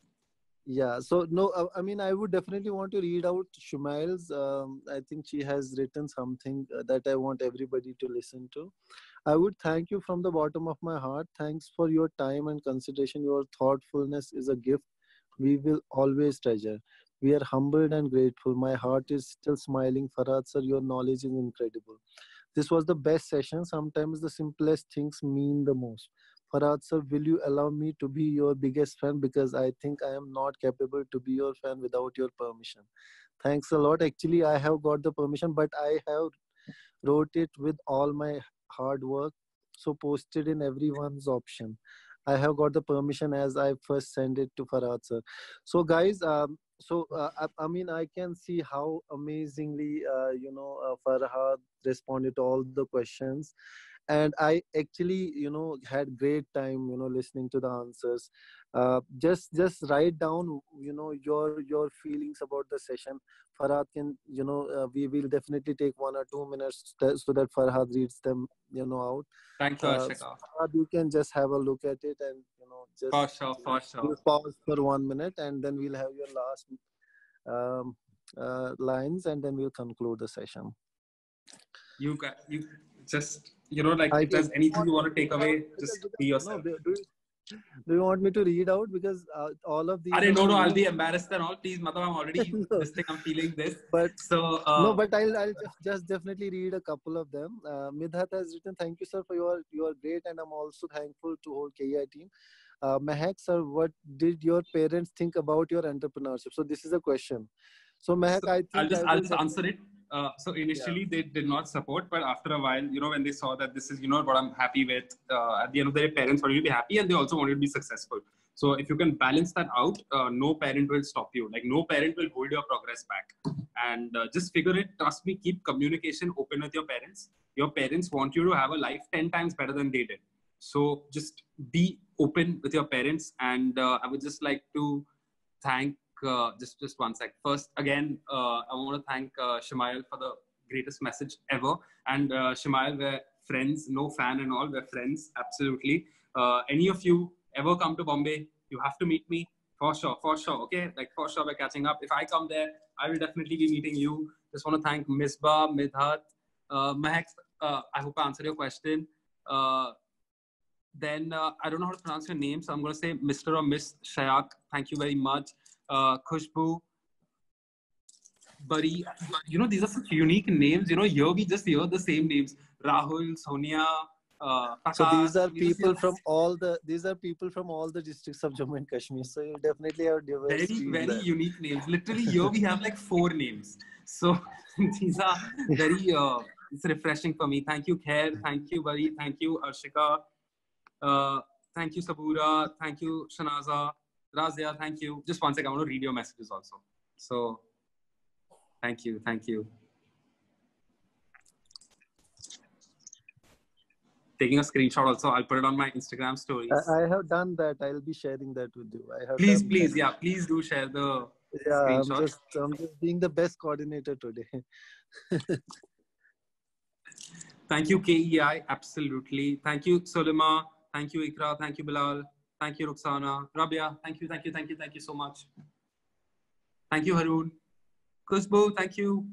Yeah. So no, I mean, I would definitely want to read out Shumail's. Um, I think she has written something that I want everybody to listen to. I would thank you from the bottom of my heart. Thanks for your time and consideration. Your thoughtfulness is a gift we will always treasure. We are humbled and grateful. My heart is still smiling. Farhad sir, your knowledge is incredible. This was the best session. Sometimes the simplest things mean the most. Farhad sir, will you allow me to be your biggest fan? Because I think I am not capable to be your fan without your permission. Thanks a lot. Actually, I have got the permission, but I have wrote it with all my hard work. So posted in everyone's option. I have got the permission as I first sent it to Farhad sir. So guys, um, so uh, I, I mean, I can see how amazingly, uh, you know, uh, Farhad responded to all the questions. And I actually, you know, had great time, you know, listening to the answers. Uh, just, just write down, you know, your your feelings about the session. Farhad can, you know, uh, we will definitely take one or two minutes so that Farhad reads them, you know, out. Thank you, Ashika. Uh, so you can just have a look at it and, you know, just for sure, for sure. We'll pause for one minute and then we'll have your last um, uh, lines and then we'll conclude the session. You got, you just, you know, like I if there's anything you want to take away, just be yourself. No, do, you, do you want me to read out? Because uh, all of these... I no, no, I'll be embarrassed and all. Please, Madam, I'm already, no. this thing, I'm feeling this. But, so, uh, no, but I'll, I'll just, just definitely read a couple of them. Uh, Midhat has written, thank you, sir, for your, you are great. And I'm also thankful to whole K E I team. Uh, Mehak, sir, what did your parents think about your entrepreneurship? So this is a question. So Mehak, so I think I'll just, I I'll just answer it. Uh, so initially yeah. they did not support, but after a while, you know, when they saw that this is, you know, what I'm happy with, uh, at the end of the day, parents wanted to be happy and they also wanted to be successful. So if you can balance that out, uh, no parent will stop you. Like no parent will hold your progress back. And uh, just figure it, trust me, keep communication open with your parents. Your parents want you to have a life ten times better than they did. So just be open with your parents. And uh, I would just like to thank Uh, just just one sec. First, again, uh, I want to thank uh, Shimayal for the greatest message ever. And uh, Shimayal, we're friends, no fan and all. We're friends, absolutely. Uh, any of you ever come to Bombay, you have to meet me for sure, for sure. Okay, like for sure, we're catching up. If I come there, I will definitely be meeting you. Just want to thank Misbah, Midhat, uh, Mehak. Uh, I hope I answered your question. Uh, then uh, I don't know how to pronounce your name, so I'm going to say Mister or Miss Shayak. Thank you very much. Uh, Khushbu, Bari, you know, these are such unique names. You know, here we just hear the same names. Rahul, Sonia, uh, Prakash. So these are people from all the, these are people from all the districts of Jammu and Kashmir. So you definitely have diversity. Very, very there. Unique names. Literally here we have like four names. So these are very, uh, it's refreshing for me. Thank you, Khair. Thank you, Bari. Thank you, Arshika. Uh, thank you, Sabura. Thank you, Shanaza. Razia, thank you. Just one second, I want to read your messages also. So, thank you, thank you. Taking a screenshot also, I'll put it on my Instagram stories. I, I have done that. I'll be sharing that with you. I have please, please, that. yeah, please do share the yeah, screenshot. I'm just, I'm just being the best coordinator today. Thank you, K E I. Absolutely. Thank you, Solima. Thank you, Ikra. Thank you, Bilal. Thank you, Ruxana. Rabia. Thank you, thank you, thank you, thank you so much. Thank you, Haroon. Kuzbu, thank you.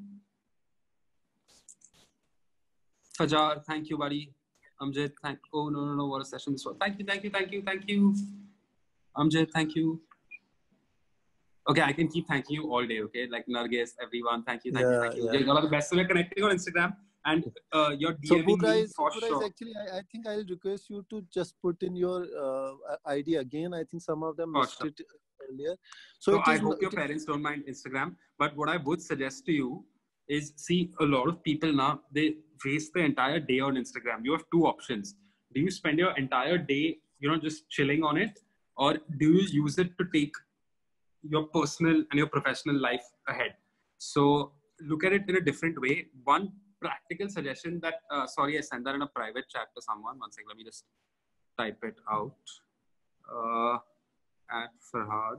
Fajar, thank you, buddy. Amjad, thank oh no no no what a session this was. Thank you, thank you, thank you, thank you. Amjad, thank you. Okay, I can keep thanking you all day, okay? Like Nargis, everyone, thank you, thank Yeah, you, thank you. yeah. You're the best. So we're connecting on Instagram and uh, you're So DMing Pura me is, for Pura sure. is actually, I, I think I'll request you to just put in your uh, I D again. I think some of them For missed sure. it earlier. So, So it I is. hope your It is parents don't mind Instagram. But what I would suggest to you is, see, a lot of people now, they waste the entire day on Instagram. You have two options. Do you spend your entire day, you know, just chilling on it? Or do you use it to take your personal and your professional life ahead? So look at it in a different way. One practical suggestion that, uh, sorry, I sent that in a private chat to someone. One second, let me just type it out. Uh, at Farhad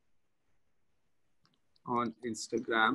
on Instagram.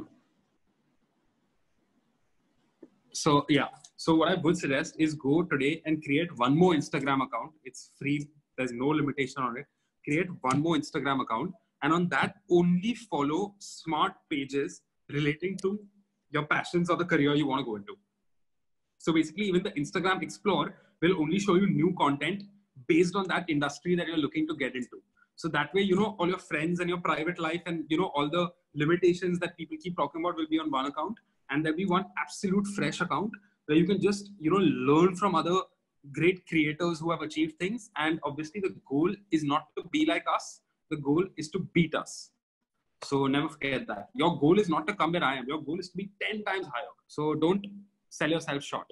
So yeah, so what I would suggest is go today and create one more Instagram account. It's free. There's no limitation on it. Create one more Instagram account. And on that, only follow smart pages relating to your passions or the career you want to go into. So basically, even the Instagram Explorer will only show you new content based on that industry that you're looking to get into. So that way, you know, all your friends and your private life and, you know, all the limitations that people keep talking about will be on one account. And there'll be one absolute fresh account where you can just, you know, learn from other great creators who have achieved things. And obviously the goal is not to be like us. The goal is to beat us. So never forget that. Your goal is not to come where I am. Your goal is to be ten times higher. So don't sell yourself short.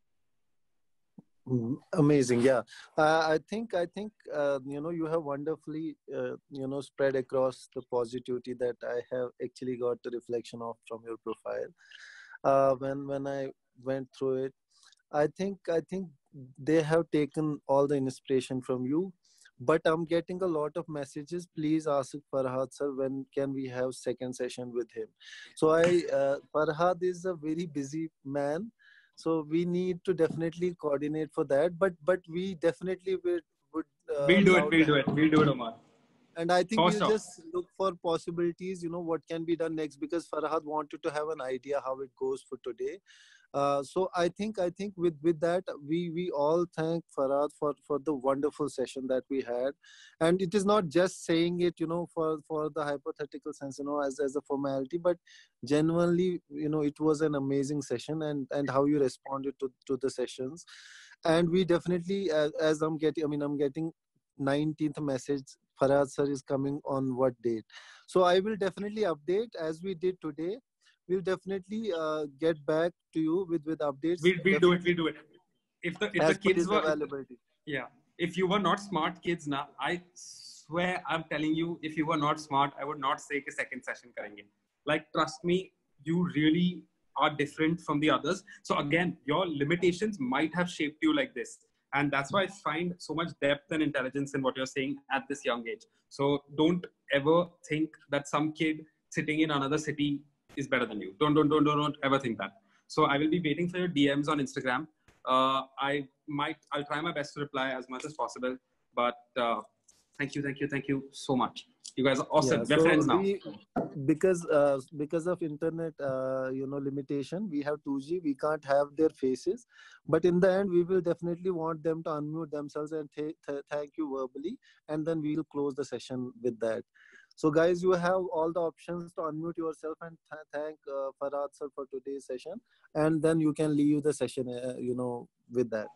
amazing. Yeah. Uh, I think, I think, uh, you know, you have wonderfully, uh, you know, spread across the positivity that I have actually got the reflection of from your profile. Uh, when, when I went through it, I think, I think they have taken all the inspiration from you. But I'm getting a lot of messages. Please ask Farhad sir, when can we have second session with him? So I, uh, Farhad is a very busy man. So we need to definitely coordinate for that. But but we definitely would, would uh, We'll do it. love We'll to do have. it. We'll do it, Omar. And I think For we'll sure. just look for possibilities, you know, what can be done next, because Farhad wanted to have an idea how it goes for today. Uh, so I think I think with with that we we all thank Farhad for for the wonderful session that we had, and it is not just saying it, you know, for for the hypothetical sense, you know, as as a formality, but genuinely, you know, it was an amazing session, and and how you responded to to the sessions, and we definitely, as, as I'm getting, I mean, I'm getting nineteenth message. Farhad sir is coming on what date? So I will definitely update as we did today. We'll definitely uh, get back to you with with updates. We'll, we'll do it. We'll do it. If the if As the per kids his were availability. yeah, if you were not smart kids now, I swear I'm telling you, if you were not smart, I would not say a second session karenge. Like trust me, you really are different from the others. So again, your limitations might have shaped you like this. And that's why I find so much depth and intelligence in what you're saying at this young age. So don't ever think that some kid sitting in another city is better than you. Don't, don't, don't, don't, don't ever think that. So I will be waiting for your D Ms on Instagram. Uh, I might, I'll try my best to reply as much as possible. But uh, thank you, thank you, thank you so much. You guys are awesome. Yeah, We're so friends now. we, because uh, because of internet, uh, you know, limitation, we have two G. We can't have their faces, but in the end, we will definitely want them to unmute themselves and th th thank you verbally, and then we'll close the session with that. So, guys, you have all the options to unmute yourself and th thank uh, Farhad sir for today's session, and then you can leave the session, uh, you know, with that.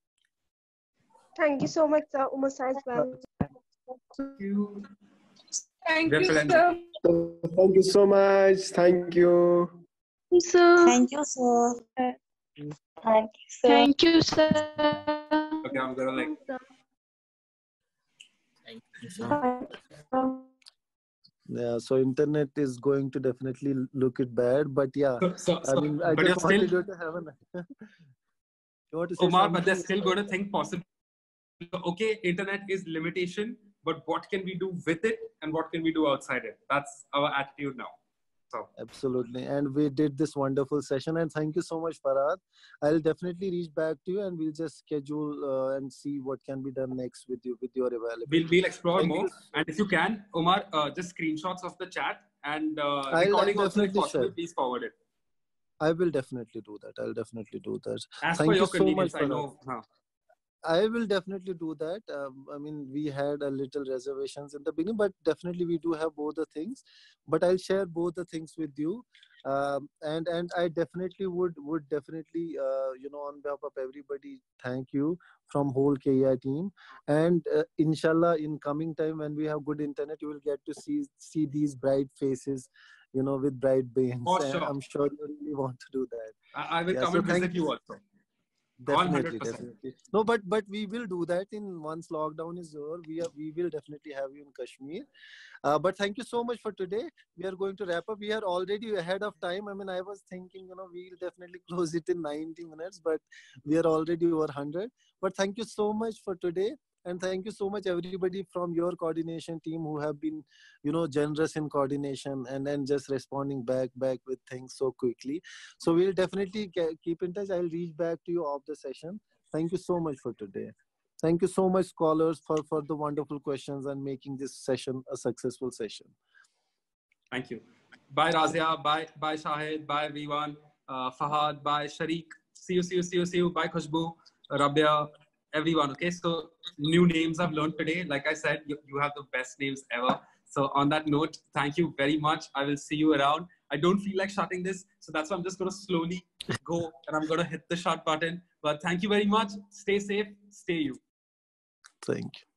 Thank you so much, sir. Umar sir as well. Thank you. Thank We're you, friends. sir. Thank you so much. Thank you. So Thank you, sir. Thank you, sir. thank you, sir. Okay, I'm gonna like. Thank you, sir. Yeah, so internet is going to definitely look it bad, but yeah, So, so, I so, mean, I but just you're wanted still, you to have an. You want to say Omar, but they're something? still going to think possible. Okay, internet is limitation, but what can we do with it and what can we do outside it? That's our attitude now. So absolutely, and we did this wonderful session, and thank you so much, Farhad. I'll definitely reach back to you, and we'll just schedule uh, and see what can be done next with you with your availability. we'll we'll explore Thank more, you. and if you can, Omar, uh, just screenshots of the chat and uh, I'll, recording I'll also, if definitely possible, share. please forward it. I will definitely do that. I'll definitely do that. As Thank per you your so convenience, much, I Farhad. know. Huh. I will definitely do that. Um, I mean, we had a little reservations in the beginning, but definitely we do have both the things. But I'll share both the things with you, um, and and I definitely would would definitely uh, you know, on behalf of everybody, thank you from whole K E I team. And uh, inshallah, in coming time when we have good internet, you will get to see see these bright faces, you know, with bright brains. For And sure. I'm sure you really want to do that. I, I will Yeah, come so and visit thank you also. Definitely, one hundred percent. definitely. No, but but we will do that in once lockdown is over. We are, we will definitely have you in Kashmir. Uh, but thank you so much for today. We are going to wrap up. We are already ahead of time. I mean, I was thinking, you know, we'll definitely close it in ninety minutes, but we are already over one hundred. But thank you so much for today. And thank you so much, everybody from your coordination team who have been, you know, generous in coordination and then just responding back, back with things so quickly. So we'll definitely keep in touch. I'll reach back to you off the session. Thank you so much for today. Thank you so much, scholars, for, for the wonderful questions and making this session a successful session. Thank you. Bye, Razia. Bye, bye, Shahid. Bye, everyone. Uh, Fahad. Bye, Sharik. See you, see you, see you, see you. Bye, Khushbu, Rabia, everyone. Okay, so new names I've learned today. Like I said, you, you have the best names ever. So on that note, thank you very much. I will see you around. I don't feel like shutting this, so that's why I'm just going to slowly go and I'm going to hit the shut button. But thank you very much. Stay safe. Stay you. Thank you.